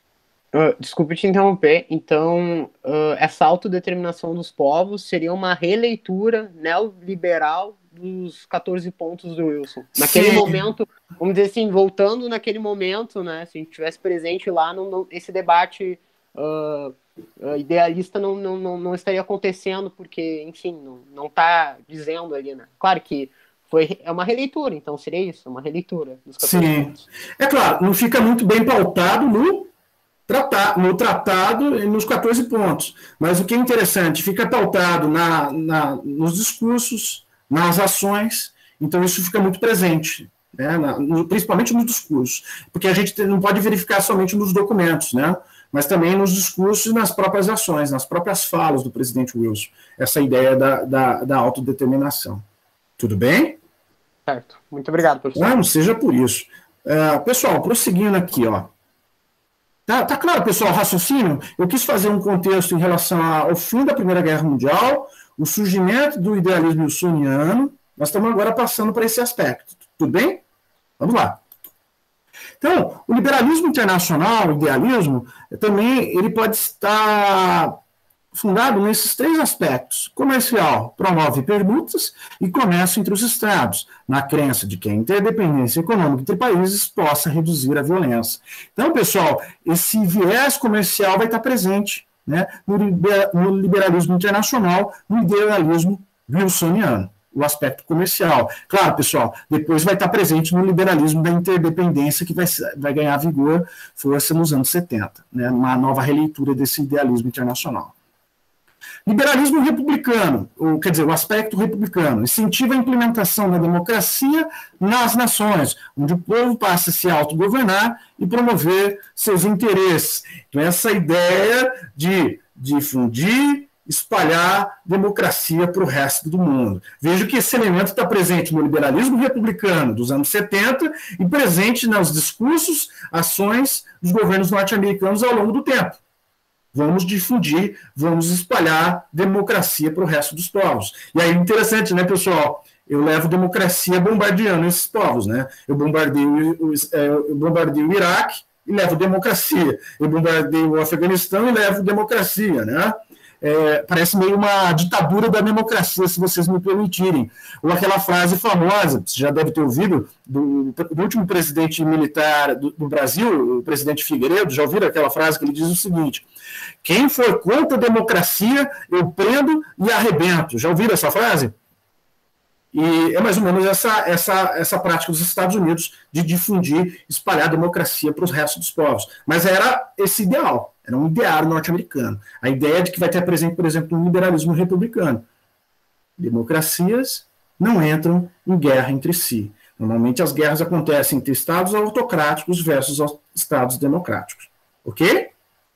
F: Uh, desculpe te interromper, então uh, essa autodeterminação dos povos seria uma releitura neoliberal dos quatorze pontos do Wilson. Naquele Sim. momento, vamos dizer assim, voltando naquele momento, né, se a gente estivesse presente lá, não, não, esse debate uh, uh, idealista não, não, não, não estaria acontecendo, porque, enfim, não está dizendo ali, né? Claro que foi, é uma releitura, então seria isso, uma releitura dos quatorze
A: Sim.
F: pontos.
A: É claro, não fica muito bem pautado no Tratar, no tratado e nos quatorze pontos. Mas o que é interessante, fica pautado na, na, nos discursos, nas ações, então isso fica muito presente, né, na, no, principalmente nos discursos, porque a gente não pode verificar somente nos documentos, né, mas também nos discursos e nas próprias ações, nas próprias falas do presidente Wilson, essa ideia da, da, da autodeterminação. Tudo bem?
F: Certo. Muito obrigado, professor.
A: Não, não seja por isso. Uh, pessoal, prosseguindo aqui, ó. Tá, tá claro, pessoal, o raciocínio? Eu quis fazer um contexto em relação ao fim da Primeira Guerra Mundial, o surgimento do idealismo wilsoniano, nós estamos agora passando para esse aspecto. Tudo bem? Vamos lá. Então, o liberalismo internacional, o idealismo, também ele pode estar fundado nesses três aspectos. Comercial, promove permutas e comércio entre os estados, na crença de que a interdependência econômica entre países possa reduzir a violência. Então, pessoal, esse viés comercial vai estar presente, né, no liberalismo internacional, no idealismo wilsoniano, o aspecto comercial. Claro, pessoal, depois vai estar presente no liberalismo da interdependência, que vai, vai ganhar vigor, força nos anos setenta, né, uma nova releitura desse idealismo internacional. Liberalismo republicano, ou, quer dizer, o aspecto republicano, incentiva a implementação da democracia nas nações, onde o povo passa a se autogovernar e promover seus interesses. Então, essa ideia de difundir, espalhar democracia para o resto do mundo. Vejo que esse elemento está presente no liberalismo republicano dos anos setenta e presente nos discursos, ações dos governos norte-americanos ao longo do tempo. Vamos difundir, vamos espalhar democracia para o resto dos povos. E aí, interessante, né, pessoal? Eu levo democracia bombardeando esses povos, né? Eu bombardeio o, eu bombardeio o Iraque e levo democracia. Eu bombardeio o Afeganistão e levo democracia, né? É, parece meio uma ditadura da democracia, se vocês me permitirem. Ou aquela frase famosa, você já deve ter ouvido, do, do último presidente militar do, do Brasil, o presidente Figueiredo, já ouviram aquela frase que ele diz o seguinte: quem for contra a democracia, eu prendo e arrebento. Já ouviram essa frase? E é mais ou menos essa, essa, essa prática dos Estados Unidos de difundir, espalhar a democracia para os restos dos povos. Mas era esse ideal, era um ideário norte-americano. A ideia de que vai ter presente, por exemplo, um liberalismo republicano. Democracias não entram em guerra entre si. Normalmente as guerras acontecem entre estados autocráticos versus estados democráticos. Ok?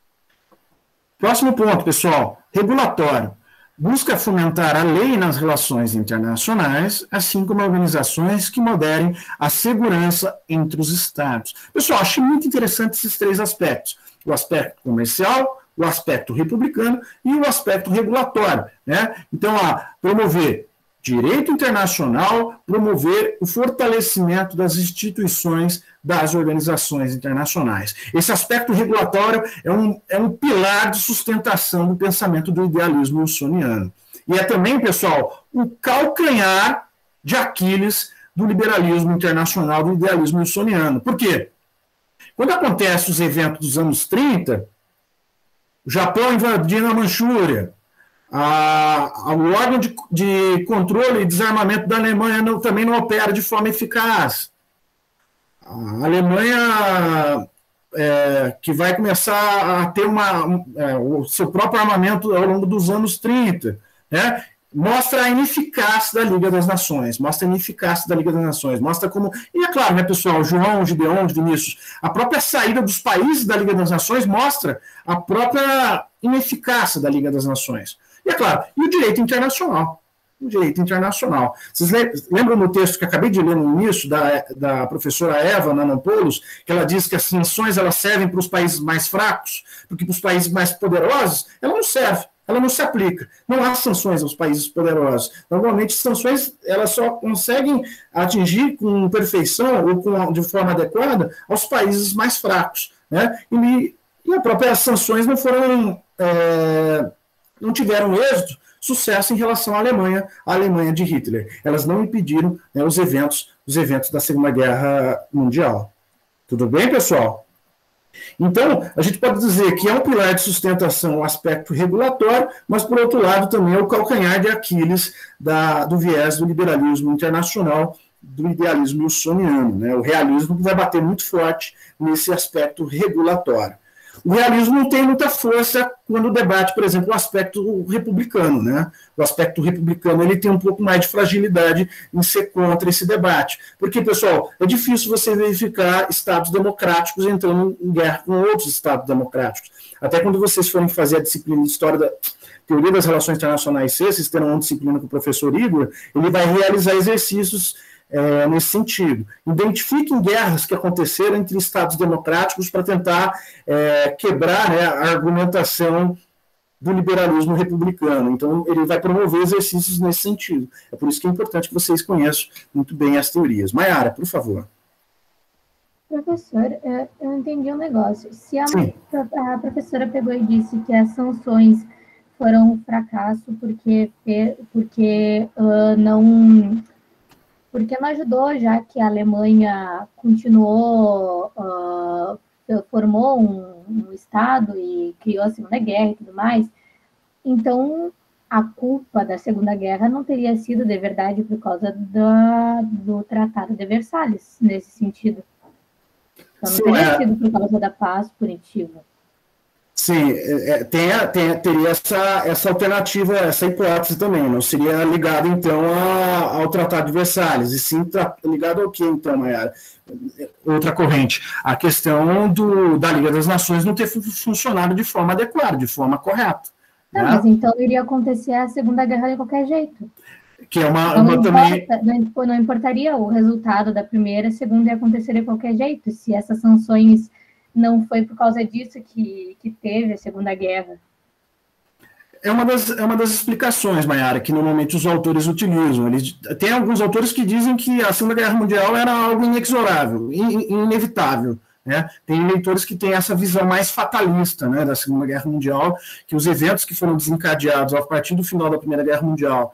A: Próximo ponto, pessoal, regulatório. Busca fomentar a lei nas relações internacionais, assim como organizações que moderem a segurança entre os estados. Pessoal, achei muito interessante esses três aspectos. O aspecto comercial, o aspecto republicano e o aspecto regulatório, né? Então, a promover direito internacional, promover o fortalecimento das instituições das organizações internacionais. Esse aspecto regulatório é um, é um pilar de sustentação do pensamento do idealismo wilsoniano. E é também, pessoal, o calcanhar de Aquiles do liberalismo internacional, do idealismo wilsoniano. Por quê? Quando acontecem os eventos dos anos trinta, o Japão invadindo a Manchúria, A, a, o órgão de, de controle e desarmamento da Alemanha não, também não opera de forma eficaz. A Alemanha, é, que vai começar a ter uma, um, é, o seu próprio armamento ao longo dos anos trinta, né, mostra a ineficácia da Liga das Nações, mostra a ineficácia da Liga das Nações, mostra como... E é claro, né, pessoal, João, Gideon, Vinícius, a própria saída dos países da Liga das Nações mostra a própria ineficácia da Liga das Nações. E é claro, e o direito internacional. O direito internacional. Vocês lembram no texto que acabei de ler no início, da, da professora Eva Nanopoulos, que ela diz que as sanções elas servem para os países mais fracos, porque para os países mais poderosos, ela não serve, ela não se aplica. Não há sanções aos países poderosos. Normalmente, sanções elas só conseguem atingir com perfeição ou com, de forma adequada aos países mais fracos, né? E, e as próprias sanções não foram... É, não tiveram êxito, sucesso em relação à Alemanha, à Alemanha de Hitler. Elas não impediram, né, os eventos, os eventos da Segunda Guerra Mundial. Tudo bem, pessoal? Então, a gente pode dizer que é um pilar de sustentação o aspecto regulatório, mas, por outro lado, também é o calcanhar de Aquiles da, do viés do liberalismo internacional, do idealismo wilsoniano, né? O realismo vai bater muito forte nesse aspecto regulatório. O realismo não tem muita força quando debate, por exemplo, o aspecto republicano, né? O aspecto republicano ele tem um pouco mais de fragilidade em ser contra esse debate. Porque, pessoal, é difícil você verificar estados democráticos entrando em guerra com outros estados democráticos. Até quando vocês forem fazer a disciplina de História da Teoria das Relações Internacionais C, vocês terão uma disciplina com o professor Igor, ele vai realizar exercícios É, nesse sentido. Identifiquem guerras que aconteceram entre estados democráticos para tentar é, quebrar, né, a argumentação do liberalismo republicano. Então, ele vai promover exercícios nesse sentido. É por isso que é importante que vocês conheçam muito bem as teorias. Maiara, por favor.
C: Professor, eu entendi um negócio. Se a, a professora pegou e disse que as sanções foram um fracasso porque, porque uh, não... porque não ajudou, já que a Alemanha continuou, uh, formou um, um Estado e criou a Segunda Guerra e tudo mais, então a culpa da Segunda Guerra não teria sido de verdade por causa da, do Tratado de Versalhes, nesse sentido. Então não
A: Sim,
C: teria
A: é...
C: sido por causa da paz punitiva.
A: Sim, é, tem, tem, teria essa, essa alternativa, essa hipótese também, não seria ligado, então, a, ao Tratado de Versalhes, e sim tra, ligado ao que, então, Maiara? Outra corrente, a questão do, da Liga das Nações não ter funcionado de forma adequada, de forma correta.
C: Não, né? Mas então iria acontecer a Segunda Guerra de qualquer jeito.
A: Que é uma,
C: não,
A: uma
C: importa,
A: também...
C: não, não importaria o resultado da primeira, a segunda ia acontecer de qualquer jeito, se essas sanções... não foi por causa disso que, que teve a Segunda Guerra.
A: É uma das, é uma das explicações, Maiara, que normalmente os autores utilizam. Eles, tem alguns autores que dizem que a Segunda Guerra Mundial era algo inexorável, in, inevitável. Né? Tem leitores que têm essa visão mais fatalista, né, da Segunda Guerra Mundial, que os eventos que foram desencadeados a partir do final da Primeira Guerra Mundial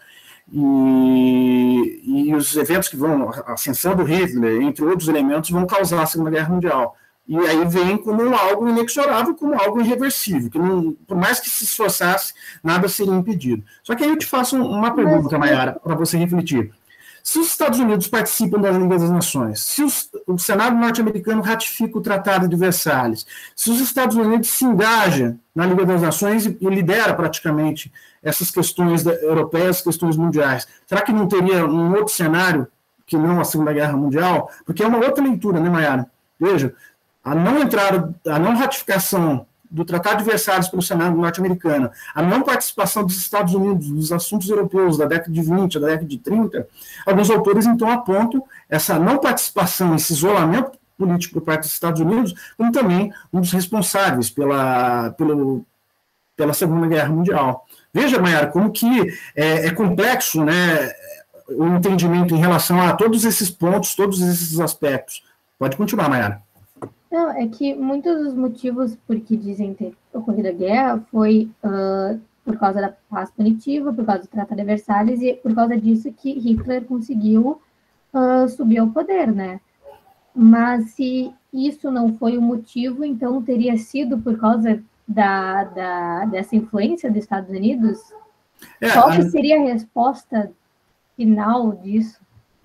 A: e, e os eventos que vão, a ascensão do Hitler, entre outros elementos, vão causar a Segunda Guerra Mundial. E aí vem como algo inexorável, como algo irreversível, que não, por mais que se esforçasse, nada seria impedido. Só que aí eu te faço uma pergunta, Maiara, para você refletir. Se os Estados Unidos participam da Liga das Nações, se os, o Senado norte-americano ratifica o Tratado de Versalhes, se os Estados Unidos se engajam na Liga das Nações e, e lidera praticamente essas questões da, europeias, questões mundiais, será que não teria um outro cenário que não a Segunda Guerra Mundial? Porque é uma outra leitura, né, Maiara? Veja, a não entrada, a não ratificação do Tratado de Versalhes pelo Senado norte-americano, a não participação dos Estados Unidos nos assuntos europeus da década de vinte, da década de trinta, alguns autores, então, apontam essa não participação, esse isolamento político por parte dos Estados Unidos, como também um dos responsáveis pela, pelo, pela Segunda Guerra Mundial. Veja, Maiara, como que é, é complexo, né, o entendimento em relação a todos esses pontos, todos esses aspectos. Pode continuar, Maiara.
C: Não, é que muitos dos motivos por que dizem ter ocorrido a guerra foi uh, por causa da paz punitiva, por causa do Tratado de Versalhes, e por causa disso que Hitler conseguiu uh, subir ao poder, né? Mas se isso não foi o motivo, então teria sido por causa da, da, dessa influência dos Estados Unidos? É, Qual que seria a resposta final disso?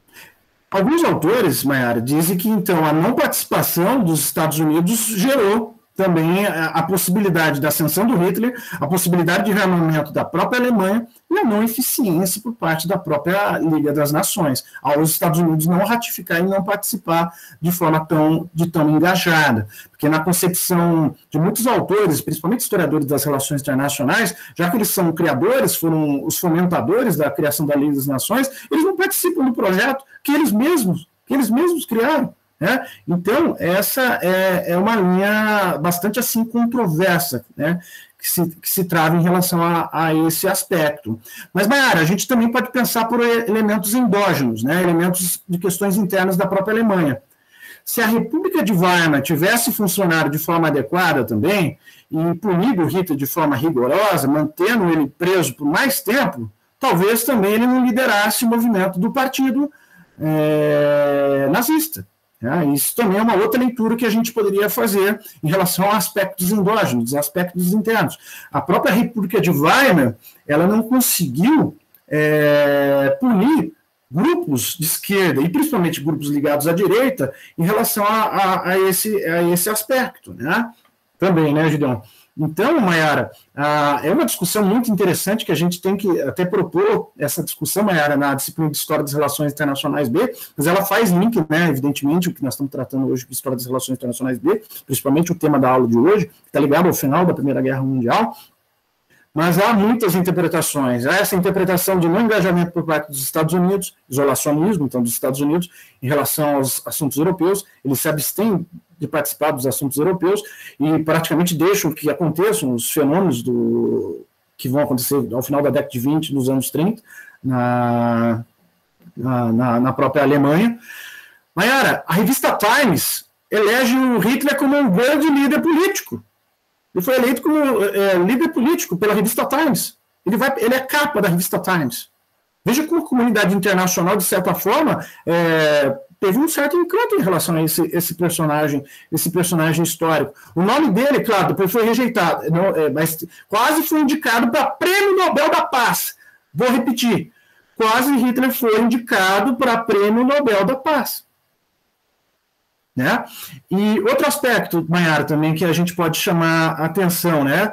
A: Alguns autores, Maiara, dizem que, então, a não participação dos Estados Unidos gerou também a, a possibilidade da ascensão do Hitler, a possibilidade de rearmamento da própria Alemanha e a não eficiência por parte da própria Liga das Nações, aos Estados Unidos não ratificar e não participar de forma tão, de tão engajada. Porque na concepção de muitos autores, principalmente historiadores das relações internacionais, já que eles são criadores, foram os fomentadores da criação da Liga das Nações, eles não participam do projeto que eles mesmos, que eles mesmos criaram. Né? Então, essa é, é uma linha bastante assim controversa, né? que, se, que se trava em relação a, a esse aspecto. Mas, Maiara, a gente também pode pensar por elementos endógenos, né? Elementos de questões internas da própria Alemanha. Se a República de Weimar tivesse funcionado de forma adequada também, e punido o Hitler de forma rigorosa, mantendo ele preso por mais tempo, talvez também ele não liderasse o movimento do partido é, nazista. É, isso também é uma outra leitura que a gente poderia fazer em relação a aspectos endógenos, aspectos internos. A própria República de Weimar, ela não conseguiu é, punir grupos de esquerda, e principalmente grupos ligados à direita, em relação a, a, a, esse, a esse aspecto. Né? Também, né, Gideon? Então, Maiara, ah, é uma discussão muito interessante que a gente tem que até propor essa discussão, Maiara, na disciplina de História das Relações Internacionais B, mas ela faz link, né, evidentemente, o que nós estamos tratando hoje com História das Relações Internacionais B, principalmente o tema da aula de hoje, que está ligado ao final da Primeira Guerra Mundial, mas há muitas interpretações. Há essa interpretação de não engajamento por parte dos Estados Unidos, isolacionismo, então, dos Estados Unidos, em relação aos assuntos europeus, eles se abstêm de participar dos assuntos europeus e praticamente deixam que aconteçam os fenômenos do, que vão acontecer ao final da década de vinte, nos anos trinta, na, na, na própria Alemanha. Mayara, a revista Times elege o Hitler como um grande líder político. Ele foi eleito como é, líder político pela revista Times. Ele, vai, ele é capa da revista Times. Veja como a comunidade internacional, de certa forma, é, teve um certo encanto em relação a esse, esse personagem, esse personagem histórico. O nome dele, claro, depois foi rejeitado, não, é, mas quase foi indicado para Prêmio Nobel da Paz. Vou repetir. Quase Hitler foi indicado para Prêmio Nobel da Paz. Né? E outro aspecto, Mayara, também que a gente pode chamar a atenção, né?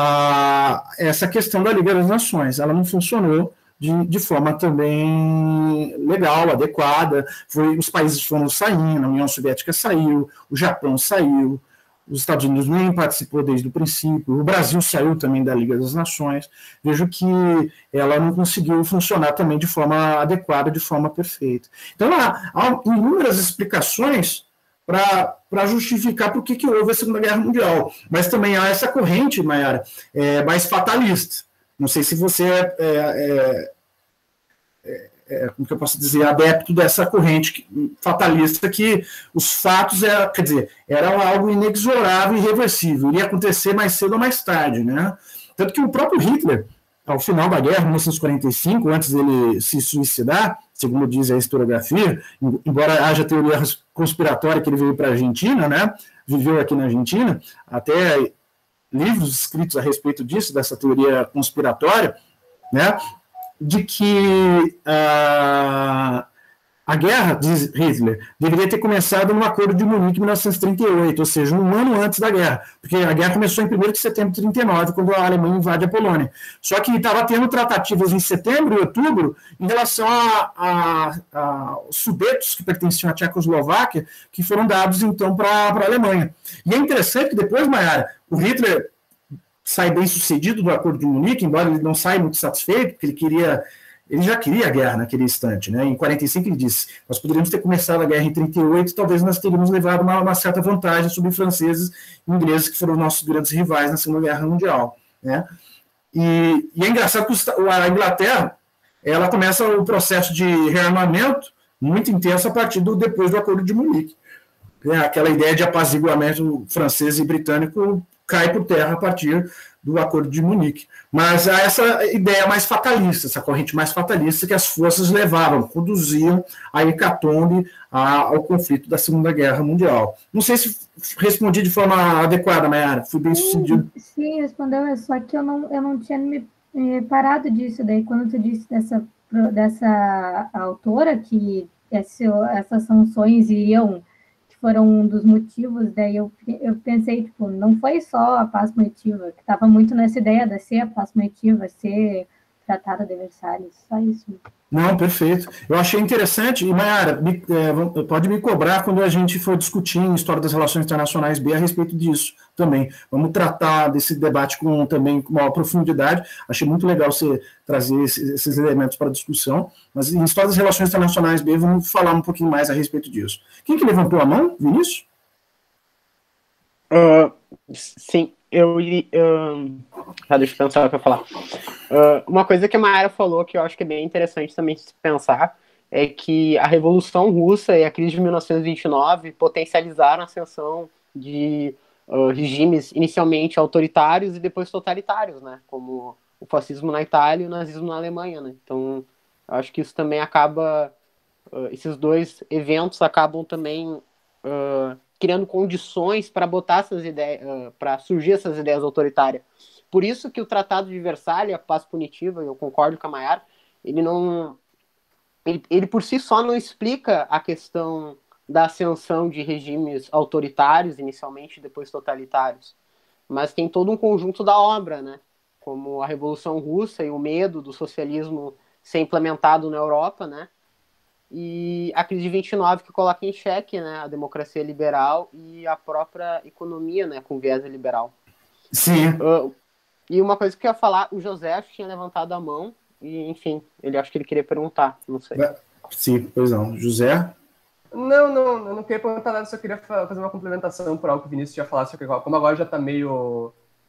A: Ah, essa questão da Liga das Nações, ela não funcionou de, de forma também legal, adequada. Foi, os países foram saindo, a União Soviética saiu, o Japão saiu, os Estados Unidos nem participou desde o princípio, o Brasil saiu também da Liga das Nações. Vejo que ela não conseguiu funcionar também de forma adequada, de forma perfeita. Então, há, há inúmeras explicações para justificar por que, que houve a Segunda Guerra Mundial. Mas também há essa corrente, Mayara, é, mais fatalista. Não sei se você é, é, é, é, como que eu posso dizer, adepto dessa corrente fatalista, que os fatos, é, quer dizer, eram algo inexorável e irreversível, iria acontecer mais cedo ou mais tarde, né? Tanto que o próprio Hitler, ao final da guerra, em mil novecentos e quarenta e cinco, antes dele se suicidar, segundo diz a historiografia, embora haja teoria conspiratória que ele veio para a Argentina, né, viveu aqui na Argentina, até livros escritos a respeito disso, dessa teoria conspiratória, né, de que uh, a guerra, diz Hitler, deveria ter começado no Acordo de Munique em mil novecentos e trinta e oito, ou seja, um ano antes da guerra, porque a guerra começou em primeiro de setembro de trinta e nove, quando a Alemanha invade a Polônia. Só que estava tendo tratativas em setembro e outubro em relação a, a, a Sudetos, que pertenciam à Tchecoslováquia, que foram dados, então, para a Alemanha. E é interessante que depois, Mayara, o Hitler sai bem sucedido do Acordo de Munique, embora ele não saia muito satisfeito, porque ele queria... Ele já queria a guerra naquele instante, né? Em quarenta e cinco ele disse, nós poderíamos ter começado a guerra em trinta e oito, talvez nós teríamos levado uma, uma certa vantagem sobre franceses e ingleses, que foram nossos grandes rivais na Segunda Guerra Mundial, né? E, e é engraçado que a Inglaterra, ela começa o processo de rearmamento muito intenso a partir do depois do Acordo de Munique. É, aquela ideia de apaziguamento francês e britânico cai por terra a partir do Acordo de Munique. Mas há essa ideia mais fatalista, essa corrente mais fatalista que as forças levavam, conduziam a hecatombe, ao conflito da Segunda Guerra Mundial. Não sei se respondi de forma adequada, Mayara, fui bem sucedido.
C: Sim, respondeu, é só que eu não, eu não tinha me, me parado disso. Daí, quando tu disse dessa, dessa autora que esse, essas sanções iriam... foram um dos motivos, daí eu, eu pensei, tipo, não foi só a paz punitiva, que estava muito nessa ideia de ser a paz punitiva, ser tratado de Versalhes, só isso.
A: Não, perfeito. Eu achei interessante, e Mayara, me, é, pode me cobrar quando a gente for discutir em História das Relações Internacionais B a respeito disso também. Vamos tratar desse debate com, também com maior profundidade. Achei muito legal você trazer esses, esses elementos para a discussão, mas em História das Relações Internacionais B vamos falar um pouquinho mais a respeito disso. Quem que levantou a mão, Vinícius?
F: Uh, sim, eu iria... Uh, tá, deixa eu pensar o que eu ia falar. Uh, uma coisa que a Mayara falou que eu acho que é bem interessante também se pensar é que a Revolução Russa e a crise de mil novecentos e vinte e nove potencializaram a ascensão de uh, regimes inicialmente autoritários e depois totalitários, né? Como o fascismo na Itália e o nazismo na Alemanha, né? Então, eu acho que isso também acaba... Uh, esses dois eventos acabam também... Uh, criando condições para botar essas ideias, uh, para surgir essas ideias autoritárias. Por isso que o Tratado de Versalhes, a paz punitiva, eu concordo com a Mayara, ele não, ele, ele por si só não explica a questão da ascensão de regimes autoritários, inicialmente, depois totalitários, mas tem todo um conjunto da obra, né? Como a Revolução Russa e o medo do socialismo ser implementado na Europa, né? E a crise de vinte e nove que coloca em xeque, né, a democracia liberal e a própria economia, né, com viés liberal.
A: Sim.
F: Uh, e uma coisa que eu ia falar, o José tinha levantado a mão e, enfim, ele acho que ele queria perguntar, não sei.
A: Sim, pois não. José?
G: Não, não, eu não queria perguntar nada, só queria fazer uma complementação por algo que o Vinícius tinha falado, só que como agora já está meio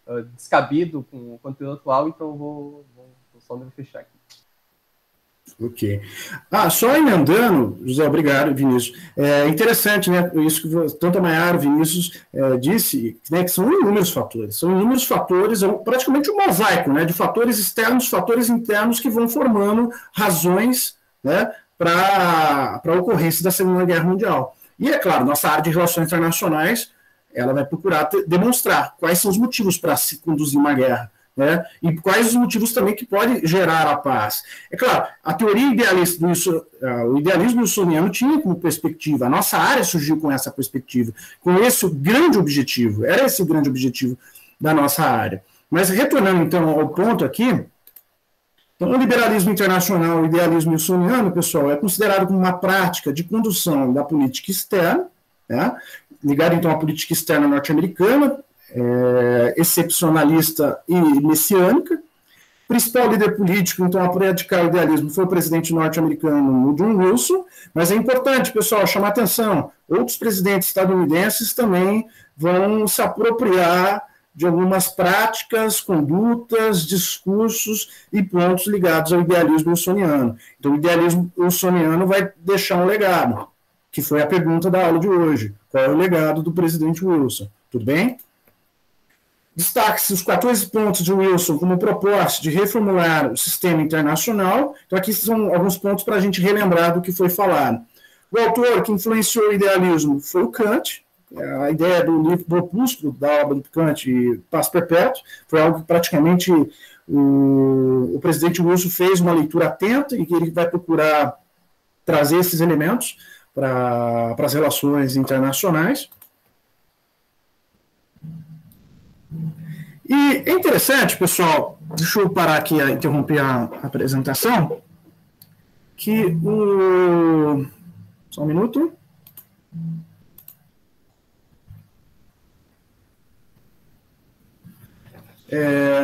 G: uh, descabido com o conteúdo atual, então eu vou, vou, vou só me fechar aqui.
A: Ok. Ah, só emendando, José, obrigado, Vinícius. É interessante, né, isso que tanto a Maiara, o Vinícius é, disse, né, que são inúmeros fatores. São inúmeros fatores, é praticamente um mosaico, né, de fatores externos, fatores internos que vão formando razões, né, para a ocorrência da Segunda Guerra Mundial. E, é claro, nossa área de relações internacionais, ela vai procurar te, demonstrar quais são os motivos para se conduzir uma guerra, né? E quais os motivos também que podem gerar a paz. É claro, a teoria idealista, do, o idealismo wilsoniano tinha como perspectiva, a nossa área surgiu com essa perspectiva, com esse grande objetivo, era esse o grande objetivo da nossa área. Mas retornando então ao ponto aqui, então, o liberalismo internacional, o idealismo wilsoniano, pessoal, é considerado como uma prática de condução da política externa, né? Ligado então à política externa norte-americana, É, excepcionalista e messiânica. O principal líder político, então, a praticar o idealismo foi o presidente norte-americano Woodrow Wilson, mas é importante, pessoal, chamar atenção, outros presidentes estadunidenses também vão se apropriar de algumas práticas, condutas, discursos e pontos ligados ao idealismo wilsoniano. Então, o idealismo wilsoniano vai deixar um legado, que foi a pergunta da aula de hoje. Qual é o legado do presidente Wilson? Tudo bem? Destaque-se os quatorze pontos de Wilson como proposta de reformular o sistema internacional. Então, aqui são alguns pontos para a gente relembrar do que foi falado. O autor que influenciou o idealismo foi o Kant. A ideia do livro do opúsculo da obra do Kant, Paz Perpétua, foi algo que praticamente o, o presidente Wilson fez uma leitura atenta e que ele vai procurar trazer esses elementos para, para as relações internacionais. E é interessante, pessoal, deixa eu parar aqui a interromper a, a apresentação, que o... Só um minuto. É,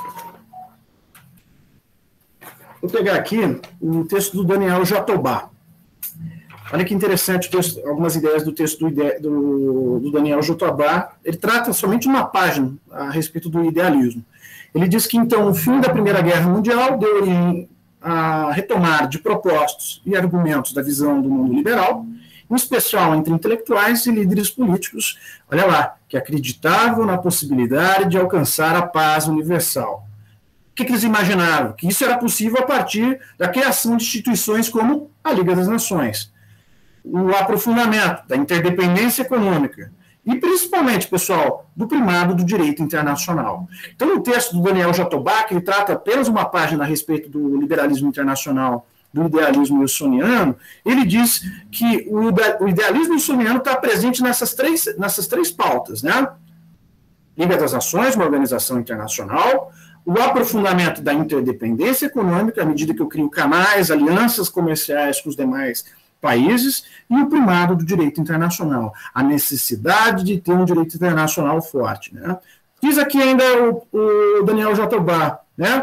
A: vou pegar aqui o texto do Daniel Jatobá. Olha que interessante o texto, algumas ideias do texto do, do, do Daniel Jatobá. Ele trata somente uma página a respeito do idealismo. Ele diz que, então, o fim da Primeira Guerra Mundial deu origem a retomar de propostos e argumentos da visão do mundo liberal, em especial entre intelectuais e líderes políticos, olha lá, que acreditavam na possibilidade de alcançar a paz universal. O que, que eles imaginavam? Que isso era possível a partir da criação de instituições como a Liga das Nações, o aprofundamento da interdependência econômica e, principalmente, pessoal, do primado do direito internacional. Então, no texto do Daniel Jatobá, que ele trata apenas uma página a respeito do liberalismo internacional, do idealismo wilsoniano, ele diz que o idealismo wilsoniano está presente nessas três, nessas três pautas, né? Liga das Nações, uma organização internacional, o aprofundamento da interdependência econômica, à medida que eu crio canais, alianças comerciais com os demais países, e o primado do direito internacional, a necessidade de ter um direito internacional forte, né? Diz aqui ainda o, o Daniel Jatobá, né,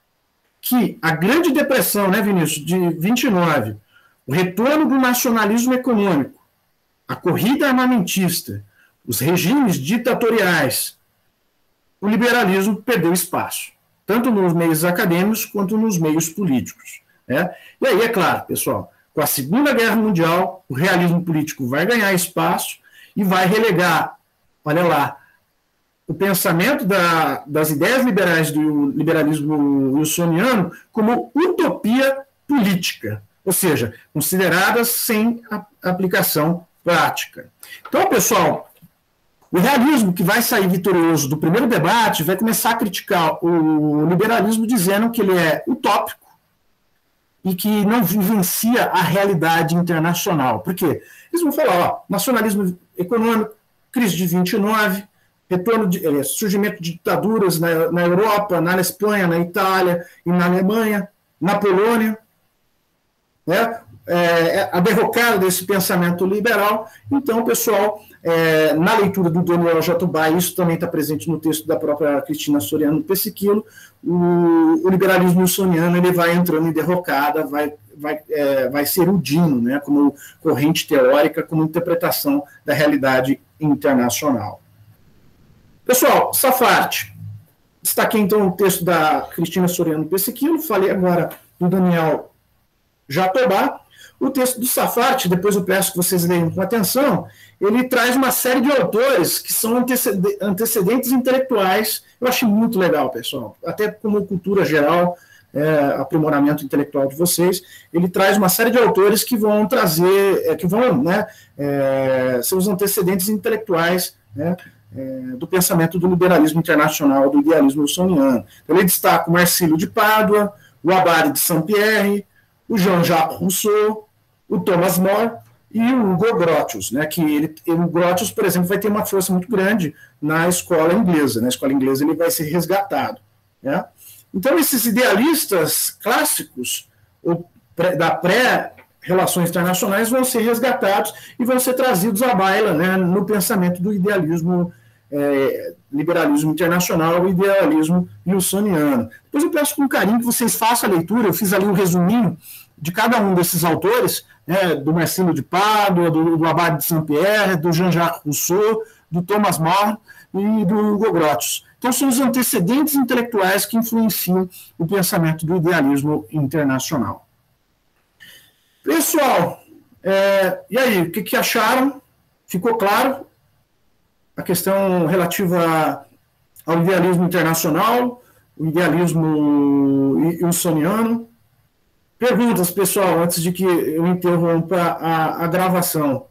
A: que a Grande Depressão, né, Vinícius, de vinte e nove, o retorno do nacionalismo econômico, a corrida armamentista, os regimes ditatoriais, o liberalismo perdeu espaço, tanto nos meios acadêmicos quanto nos meios políticos, né? E aí, é claro, pessoal, com a Segunda Guerra Mundial, o realismo político vai ganhar espaço e vai relegar, olha lá, o pensamento da, das ideias liberais do liberalismo wilsoniano como utopia política, ou seja, consideradas sem a, aplicação prática. Então, pessoal, o realismo que vai sair vitorioso do primeiro debate vai começar a criticar o liberalismo dizendo que ele é utópico e que não vivencia a realidade internacional. Por quê? Eles vão falar, ó, nacionalismo econômico, crise de vinte e nove, retorno de, é, surgimento de ditaduras na, na Europa, na Espanha, na Itália e na Alemanha, na Polônia, né? É, a derrocada desse pensamento liberal. Então, pessoal, é, na leitura do Daniel Jatobá, isso também está presente no texto da própria Cristina Soriano Pessequilo, o, o liberalismo wilsoniano ele vai entrando em derrocada, vai, vai, é, vai se erudindo, né, como corrente teórica, como interpretação da realidade internacional. Pessoal, Safarte, destaquei, então, o texto da Cristina Soriano Pessequilo, falei agora do Daniel Jatobá. O texto do Safart, depois eu peço que vocês leiam com atenção, ele traz uma série de autores que são antecedentes intelectuais. Eu acho muito legal, pessoal, até como cultura geral, é, aprimoramento intelectual de vocês. Ele traz uma série de autores que vão trazer, é, que vão, né, é, ser os antecedentes intelectuais, né, é, do pensamento do liberalismo internacional, do idealismo wilsoniano. Ele destaca o Marcílio de Pádua, o Abade de Saint-Pierre, o Jean-Jacques Rousseau, o Thomas More e o Hugo Grotius, né, que ele, o Grotius, por exemplo, vai ter uma força muito grande na escola inglesa. Na escola inglesa ele vai ser resgatado, né? Então, esses idealistas clássicos ou pré, da pré-relações internacionais vão ser resgatados e vão ser trazidos à baila, né, no pensamento do idealismo, é, liberalismo internacional e idealismo wilsoniano. Depois eu peço com carinho que vocês façam a leitura. Eu fiz ali um resuminho de cada um desses autores, né, do Marcílio de Pádua, do, do Abade de Saint-Pierre, do Jean-Jacques Rousseau, do Thomas More e do Hugo Grotius. Então, são os antecedentes intelectuais que influenciam o pensamento do idealismo internacional. Pessoal, é, e aí, o que, que acharam? Ficou claro a questão relativa ao idealismo internacional, o idealismo wilsoniano? Perguntas, pessoal, antes de que eu interrompa a, a gravação.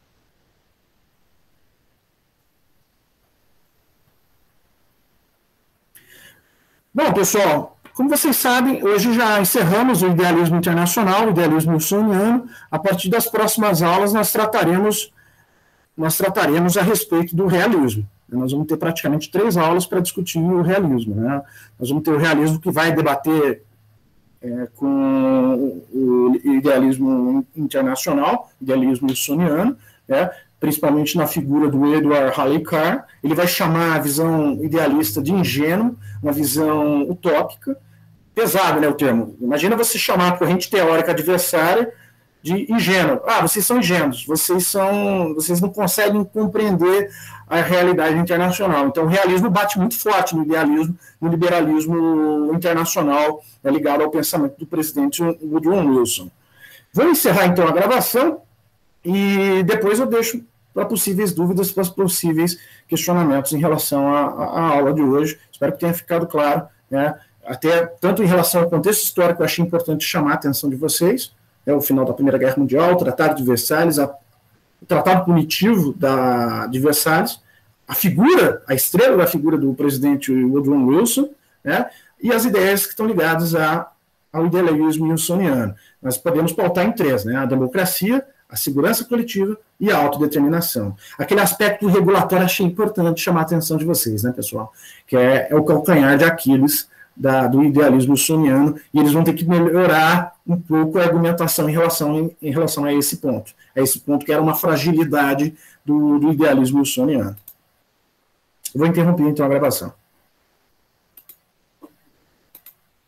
A: Bom, pessoal, como vocês sabem, hoje já encerramos o idealismo internacional, o idealismo wilsoniano. A partir das próximas aulas, nós trataremos, nós trataremos a respeito do realismo. Nós vamos ter praticamente três aulas para discutir o realismo, né? Nós vamos ter o realismo que vai debater é, com o idealismo internacional, idealismo wilsoniano, né? Principalmente na figura do Edward Halley Carr. Ele vai chamar a visão idealista de ingênuo, uma visão utópica. Pesado, né, o termo. Imagina você chamar a corrente teórica adversária de ingênuo. Ah, vocês são ingênuos, vocês, são, vocês não conseguem compreender a realidade internacional. Então, o realismo bate muito forte no idealismo, no liberalismo internacional, é ligado ao pensamento do presidente Woodrow Wilson. Vou encerrar, então, a gravação e depois eu deixo para possíveis dúvidas, para possíveis questionamentos em relação à, à aula de hoje. Espero que tenha ficado claro, né? Até tanto em relação ao contexto histórico, eu achei importante chamar a atenção de vocês, é o final da Primeira Guerra Mundial, o Tratado de Versalhes, a, o Tratado Punitivo da, de Versalhes, a figura, a estrela da figura do presidente Woodrow Wilson, né? E as ideias que estão ligadas a, ao idealismo wilsoniano. Nós podemos pautar em três, né? A democracia, a segurança coletiva e a autodeterminação. Aquele aspecto regulatório achei importante chamar a atenção de vocês, né, pessoal? Que é, é o calcanhar de Aquiles da, do idealismo wilsoniano, e eles vão ter que melhorar um pouco a argumentação em relação, em, em relação a esse ponto. A esse ponto que era uma fragilidade do, do idealismo wilsoniano. Eu vou interromper, então, a gravação.